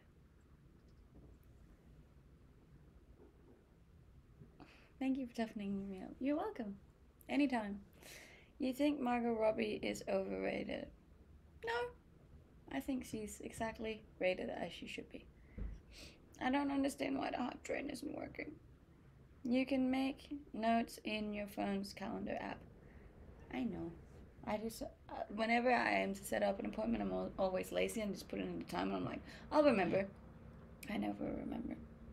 Thank you for toughening me up. You're welcome. Anytime. You think Margot Robbie is overrated? No, I think she's exactly rated as she should be. I don't understand why the hype train isn't working. You can make notes in your phone's calendar app. I know. I just, whenever I am to set up an appointment, I'm always lazy and just put it in the time. And I'm like, I'll remember. I never remember.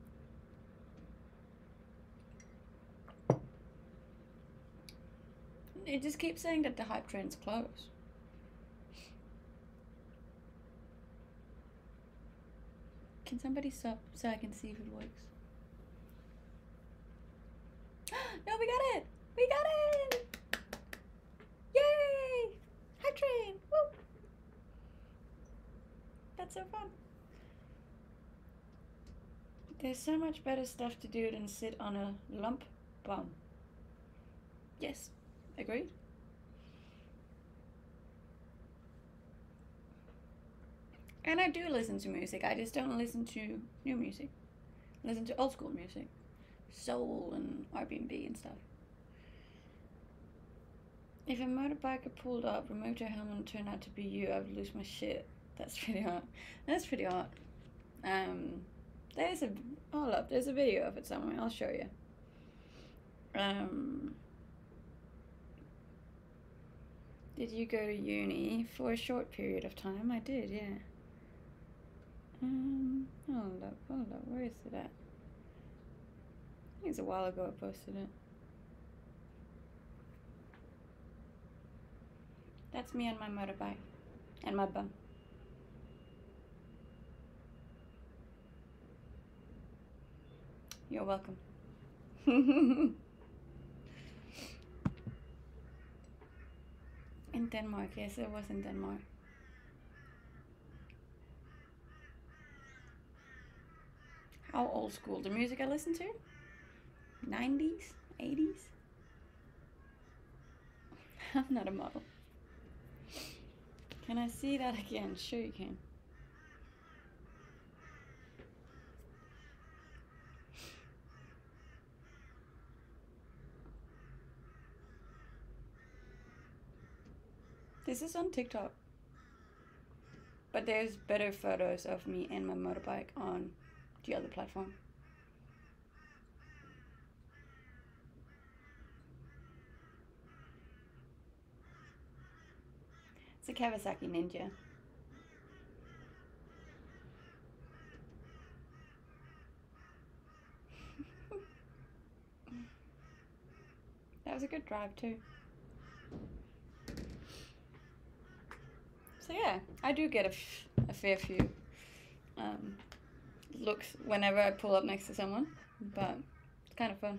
It just keeps saying that the hype train's closed. Can somebody stop so I can see if it works? No, we got it! We got it! Yay! Hype train! Woo! That's so fun. There's so much better stuff to do than sit on a lump bum. Yes, agreed. And I do listen to music, I just don't listen to new music. I listen to old school music. Soul and Airbnb and stuff. If a motorbiker pulled up, removed your helmet and turned out to be you, I would lose my shit. That's pretty hot. That's pretty hot. There's a video of it somewhere, I'll show you. Did you go to uni for a short period of time? I did, yeah. Hold up, where is it at? I think it's a while ago I posted it. That's me on my motorbike. And my bum. You're welcome. In Denmark, yes, it was in Denmark. How old school? The music I listen to? 90s? 80s? I'm not a model. Can I see that again? Sure you can. This is on TikTok. But there's better photos of me and my motorbike on the other platform. It's a Kawasaki Ninja. That was a good drive too. So yeah, I do get a fair few looks whenever I pull up next to someone, but it's kind of fun.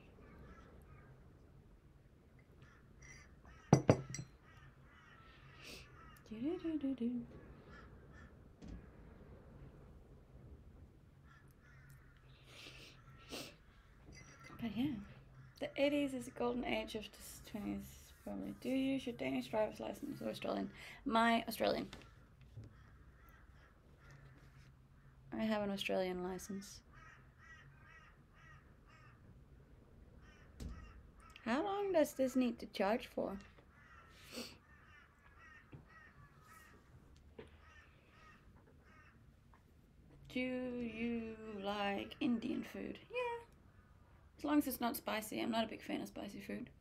But yeah, the 80s is the golden age of the 20s. Probably. Do you use your Danish driver's license or Australian? My Australian. I have an Australian license. How long does this need to charge for? Do you like Indian food? Yeah. As long as it's not spicy. I'm not a big fan of spicy food.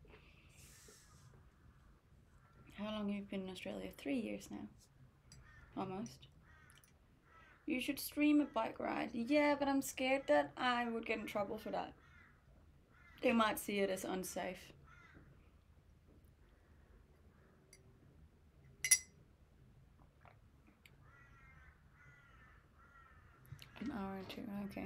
How long have you been in Australia? 3 years now. Almost. You should stream a bike ride. Yeah, but I'm scared that I would get in trouble for that. They might see it as unsafe. An hour or two, okay.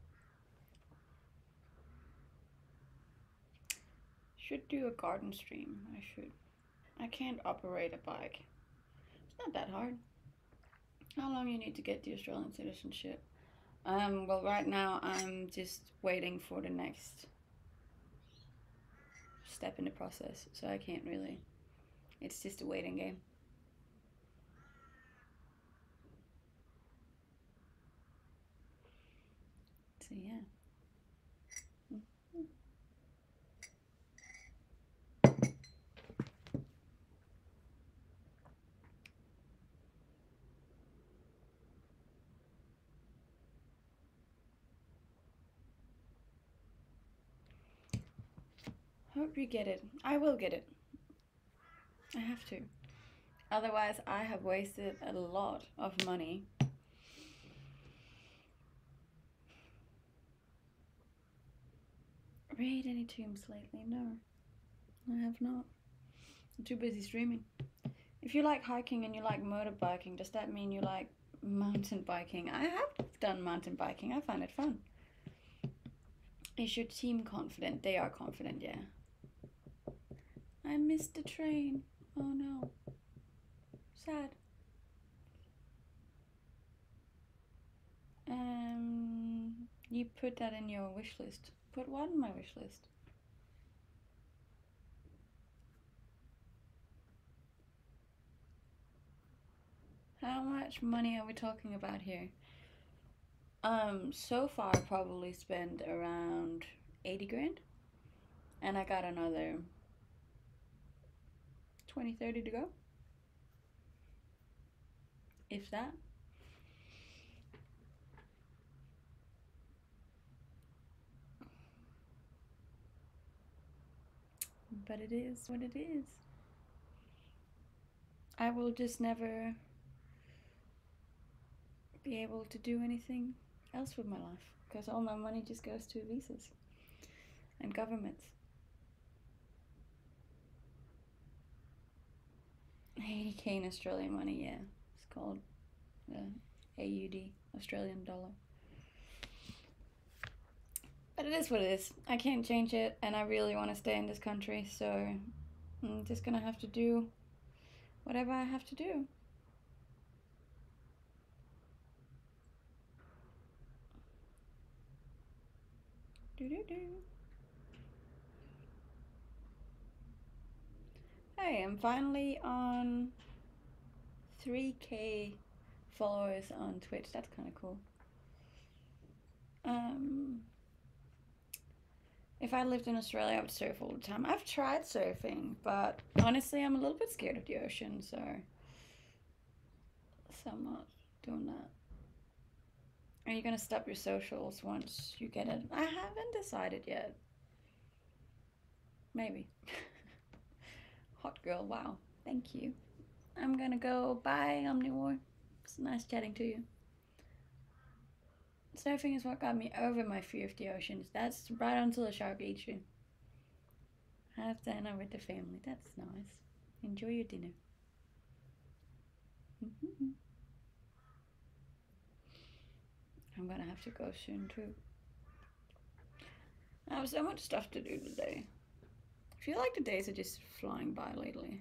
Should do a garden stream. I should. I can't operate a bike. It's not that hard. How long you need to get the Australian citizenship? Well, right now I'm just waiting for the next step in the process, so I can't really. It's just a waiting game. So yeah. Hope you get it. I will get it. I have to. Otherwise, I have wasted a lot of money. Read any tombs lately? No, I have not. I'm too busy streaming. If you like hiking and you like motorbiking, does that mean you like mountain biking? I have done mountain biking. I find it fun. Is your team confident? They are confident, yeah. I missed the train. Oh no. Sad. You put that in your wish list. Put what in my wish list? How much money are we talking about here? So far I probably spent around 80 grand. And I got another 20, 30 to go. If that. But it is what it is. I will just never be able to do anything else with my life because all my money just goes to visas and governments. 80k in Australian money, yeah. It's called AUD, Australian dollar. But it is what it is. I can't change it, and I really want to stay in this country, so I'm just gonna have to do whatever I have to do. Hey, I'm finally on 3k followers on Twitch. That's kind of cool. If I lived in Australia, I would surf all the time. I've tried surfing, but honestly, I'm a little bit scared of the ocean, so I'm not doing that. Are you gonna stop your socials once you get it? I haven't decided yet. Maybe. Hot girl, wow. Thank you. I'm gonna go. Bye, Omnivore. It's nice chatting to you. Surfing is what got me over my fear of the oceans. That's right until a shark eats you. Have dinner with the family. That's nice. Enjoy your dinner. I'm gonna have to go soon too. I have so much stuff to do today. I feel like the days are just flying by lately.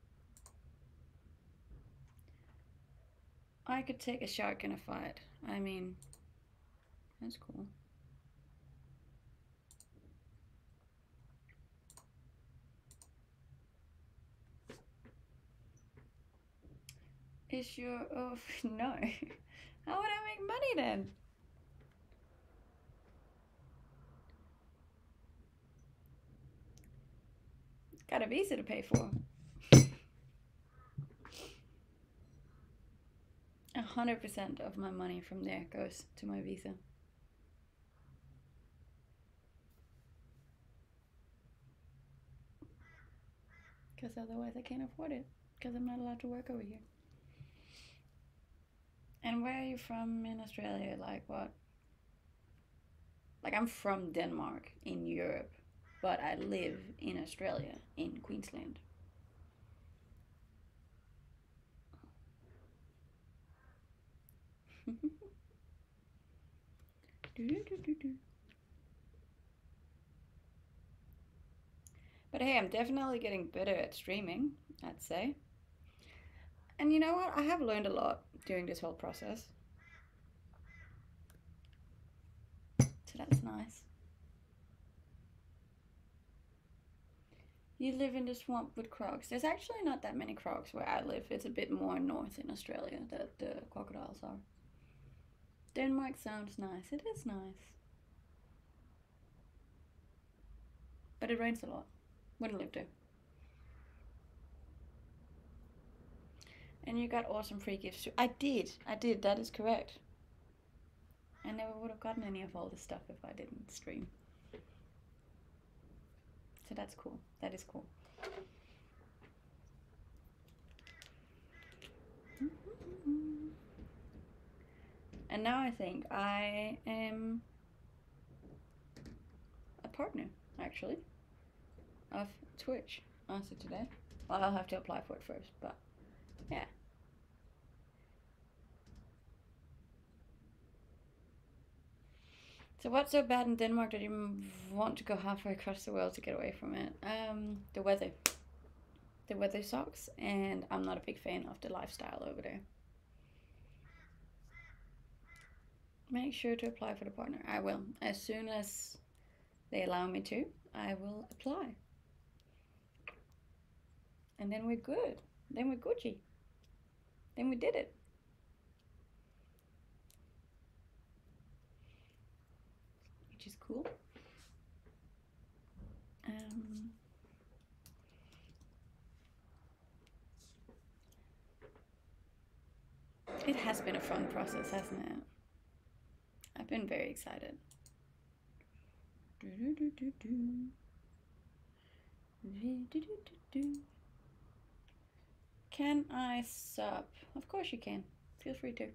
I could take a shark in a fight. I mean, that's cool. Is your no? How would I make money then? Got a visa to pay for. 100% of my money from there goes to my visa. Because otherwise I can't afford it. Because I'm not allowed to work over here. And where are you from in Australia? Like what? Like I'm from Denmark in Europe, but I live in Australia in Queensland. But hey, I'm definitely getting better at streaming, I'd say. And you know what? I have learned a lot during this whole process. So that's nice. You live in the swamp with crocs. There's actually not that many crocs where I live. It's a bit more north in Australia that the crocodiles are. Denmark sounds nice. It is nice. But it rains a lot. Wouldn't live there. And you got awesome free gifts too. I did. That is correct. I never would have gotten any of all this stuff if I didn't stream. So that's cool. That is cool. And now I think I am a partner, actually, of Twitch after today. Well, I'll have to apply for it first, but yeah. So what's so bad in Denmark that you want to go halfway across the world to get away from it? The weather. The weather sucks, and I'm not a big fan of the lifestyle over there. Make sure to apply for the partner. I will. As soon as they allow me to, I will apply. And then we're good. Then we're Gucci. Then we did it. Which is cool. It has been a fun process, hasn't it? I've been very excited. Can I sub? Of course you can. Feel free to.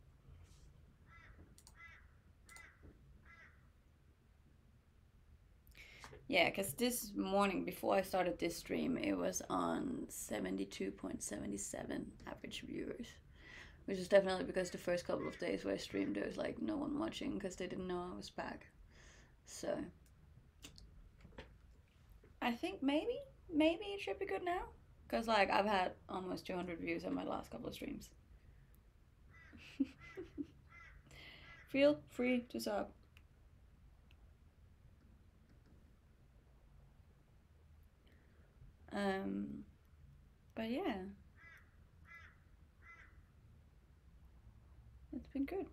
Yeah, because this morning, before I started this stream, it was on 72.77 average viewers. Which is definitely because the first couple of days where I streamed, there was like no one watching because they didn't know I was back. So I think maybe it should be good now. Because like I've had almost 200 views on my last couple of streams. Feel free to sub. But yeah, it's been good.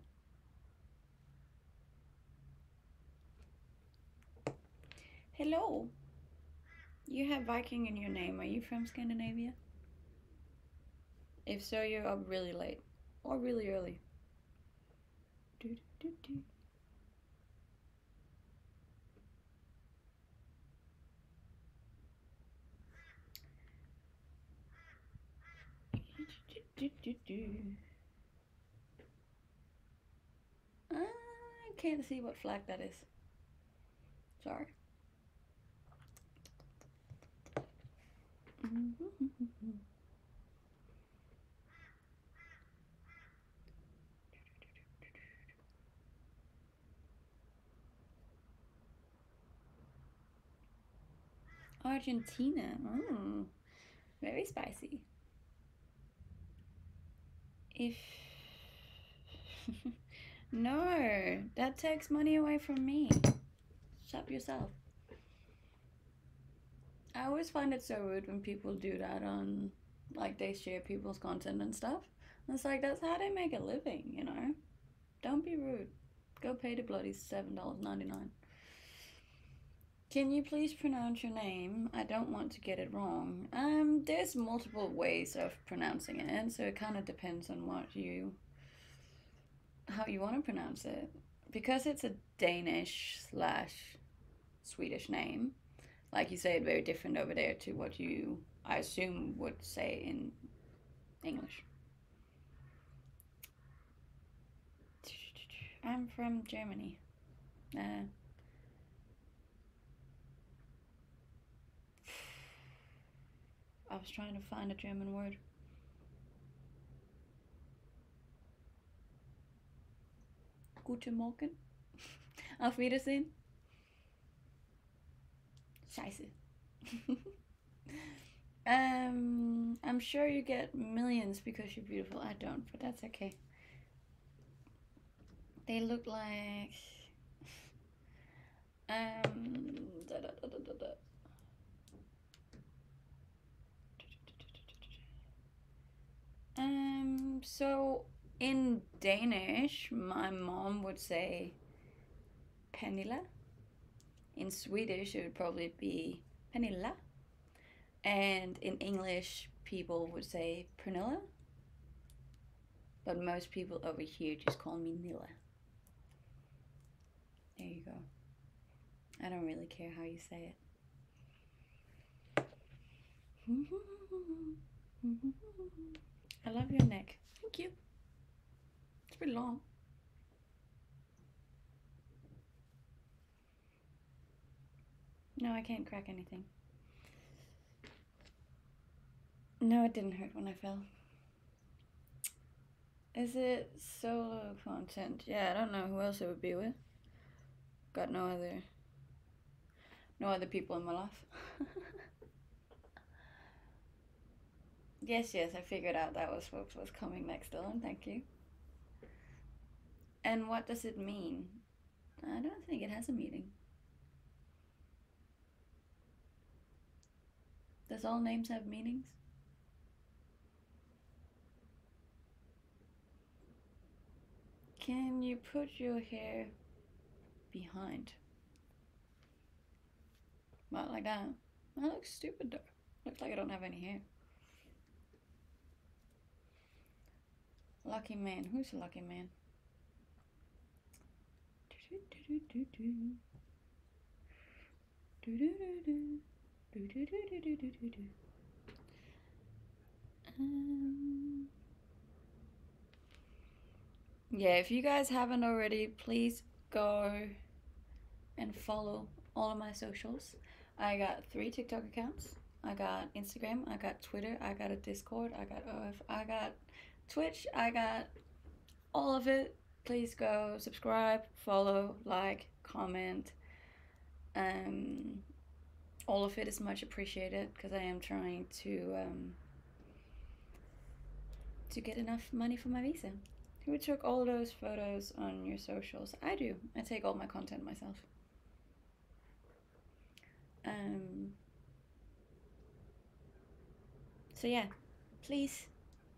Hello. You have Viking in your name. Are you from Scandinavia? If so, you're up really late or really early. I can't see what flag that is. Sorry. Argentina. Very spicy. If no, that takes money away from me. Shop yourself. I always find it so rude when people do that on, like, they share people's content and stuff. And it's like, that's how they make a living, you know? Don't be rude. Go pay the bloody $7.99. Can you please pronounce your name? I don't want to get it wrong. There's multiple ways of pronouncing it, so it kind of depends on how you want to pronounce it. Because it's a Danish/Swedish name, like you say it very different over there to what you, I assume, would say in English. I'm from Germany. I was trying to find a German word. Guten Morgen. Auf Wiedersehen. Scheiße. I'm sure you get millions because you're beautiful. I don't, but that's okay. They look like so in Danish, my mom would say Pernilla. In Swedish, it would probably be Pernilla. And in English, people would say Pernilla. But most people over here just call me Nilla. There you go. I don't really care how you say it. I love your neck. Thank you. It's pretty long. No, I can't crack anything. No, it didn't hurt when I fell. Is it solo content? Yeah, I don't know who else it would be with. Got no other people in my life. Yes, I figured out that was what was coming next, Dylan. Thank you. And what does it mean? I don't think it has a meaning. Does all names have meanings? Can you put your hair behind? Not like that. That looks stupid though. Looks like I don't have any hair. Lucky man. Who's a lucky man? Yeah, if you guys haven't already, please go and follow all of my socials. I got 3 TikTok accounts. I got Instagram, I got Twitter, I got a Discord, I got OF, I got Twitch, I got all of it. Please go subscribe, follow, like, comment. All of it is much appreciated because I am trying to get enough money for my visa. Who took all those photos on your socials? I do. I take all my content myself. So yeah, please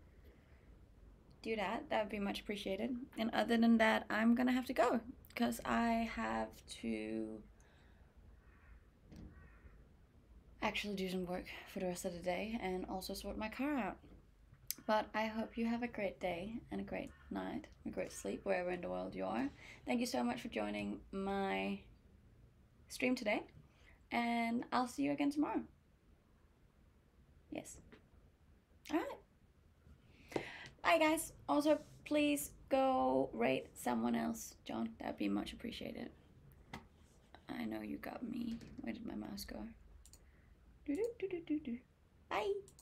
do that. That would be much appreciated. And other than that, I'm gonna have to go because I have to actually do some work for the rest of the day and also sort my car out. But I hope you have a great day and a great night, a great sleep wherever in the world you are. Thank you so much for joining my stream today, and I'll see you again tomorrow. Yes. All right. Bye, guys. Also, please go rate someone else, John. That'd be much appreciated. I know you got me. Where did my mouse go? Bye.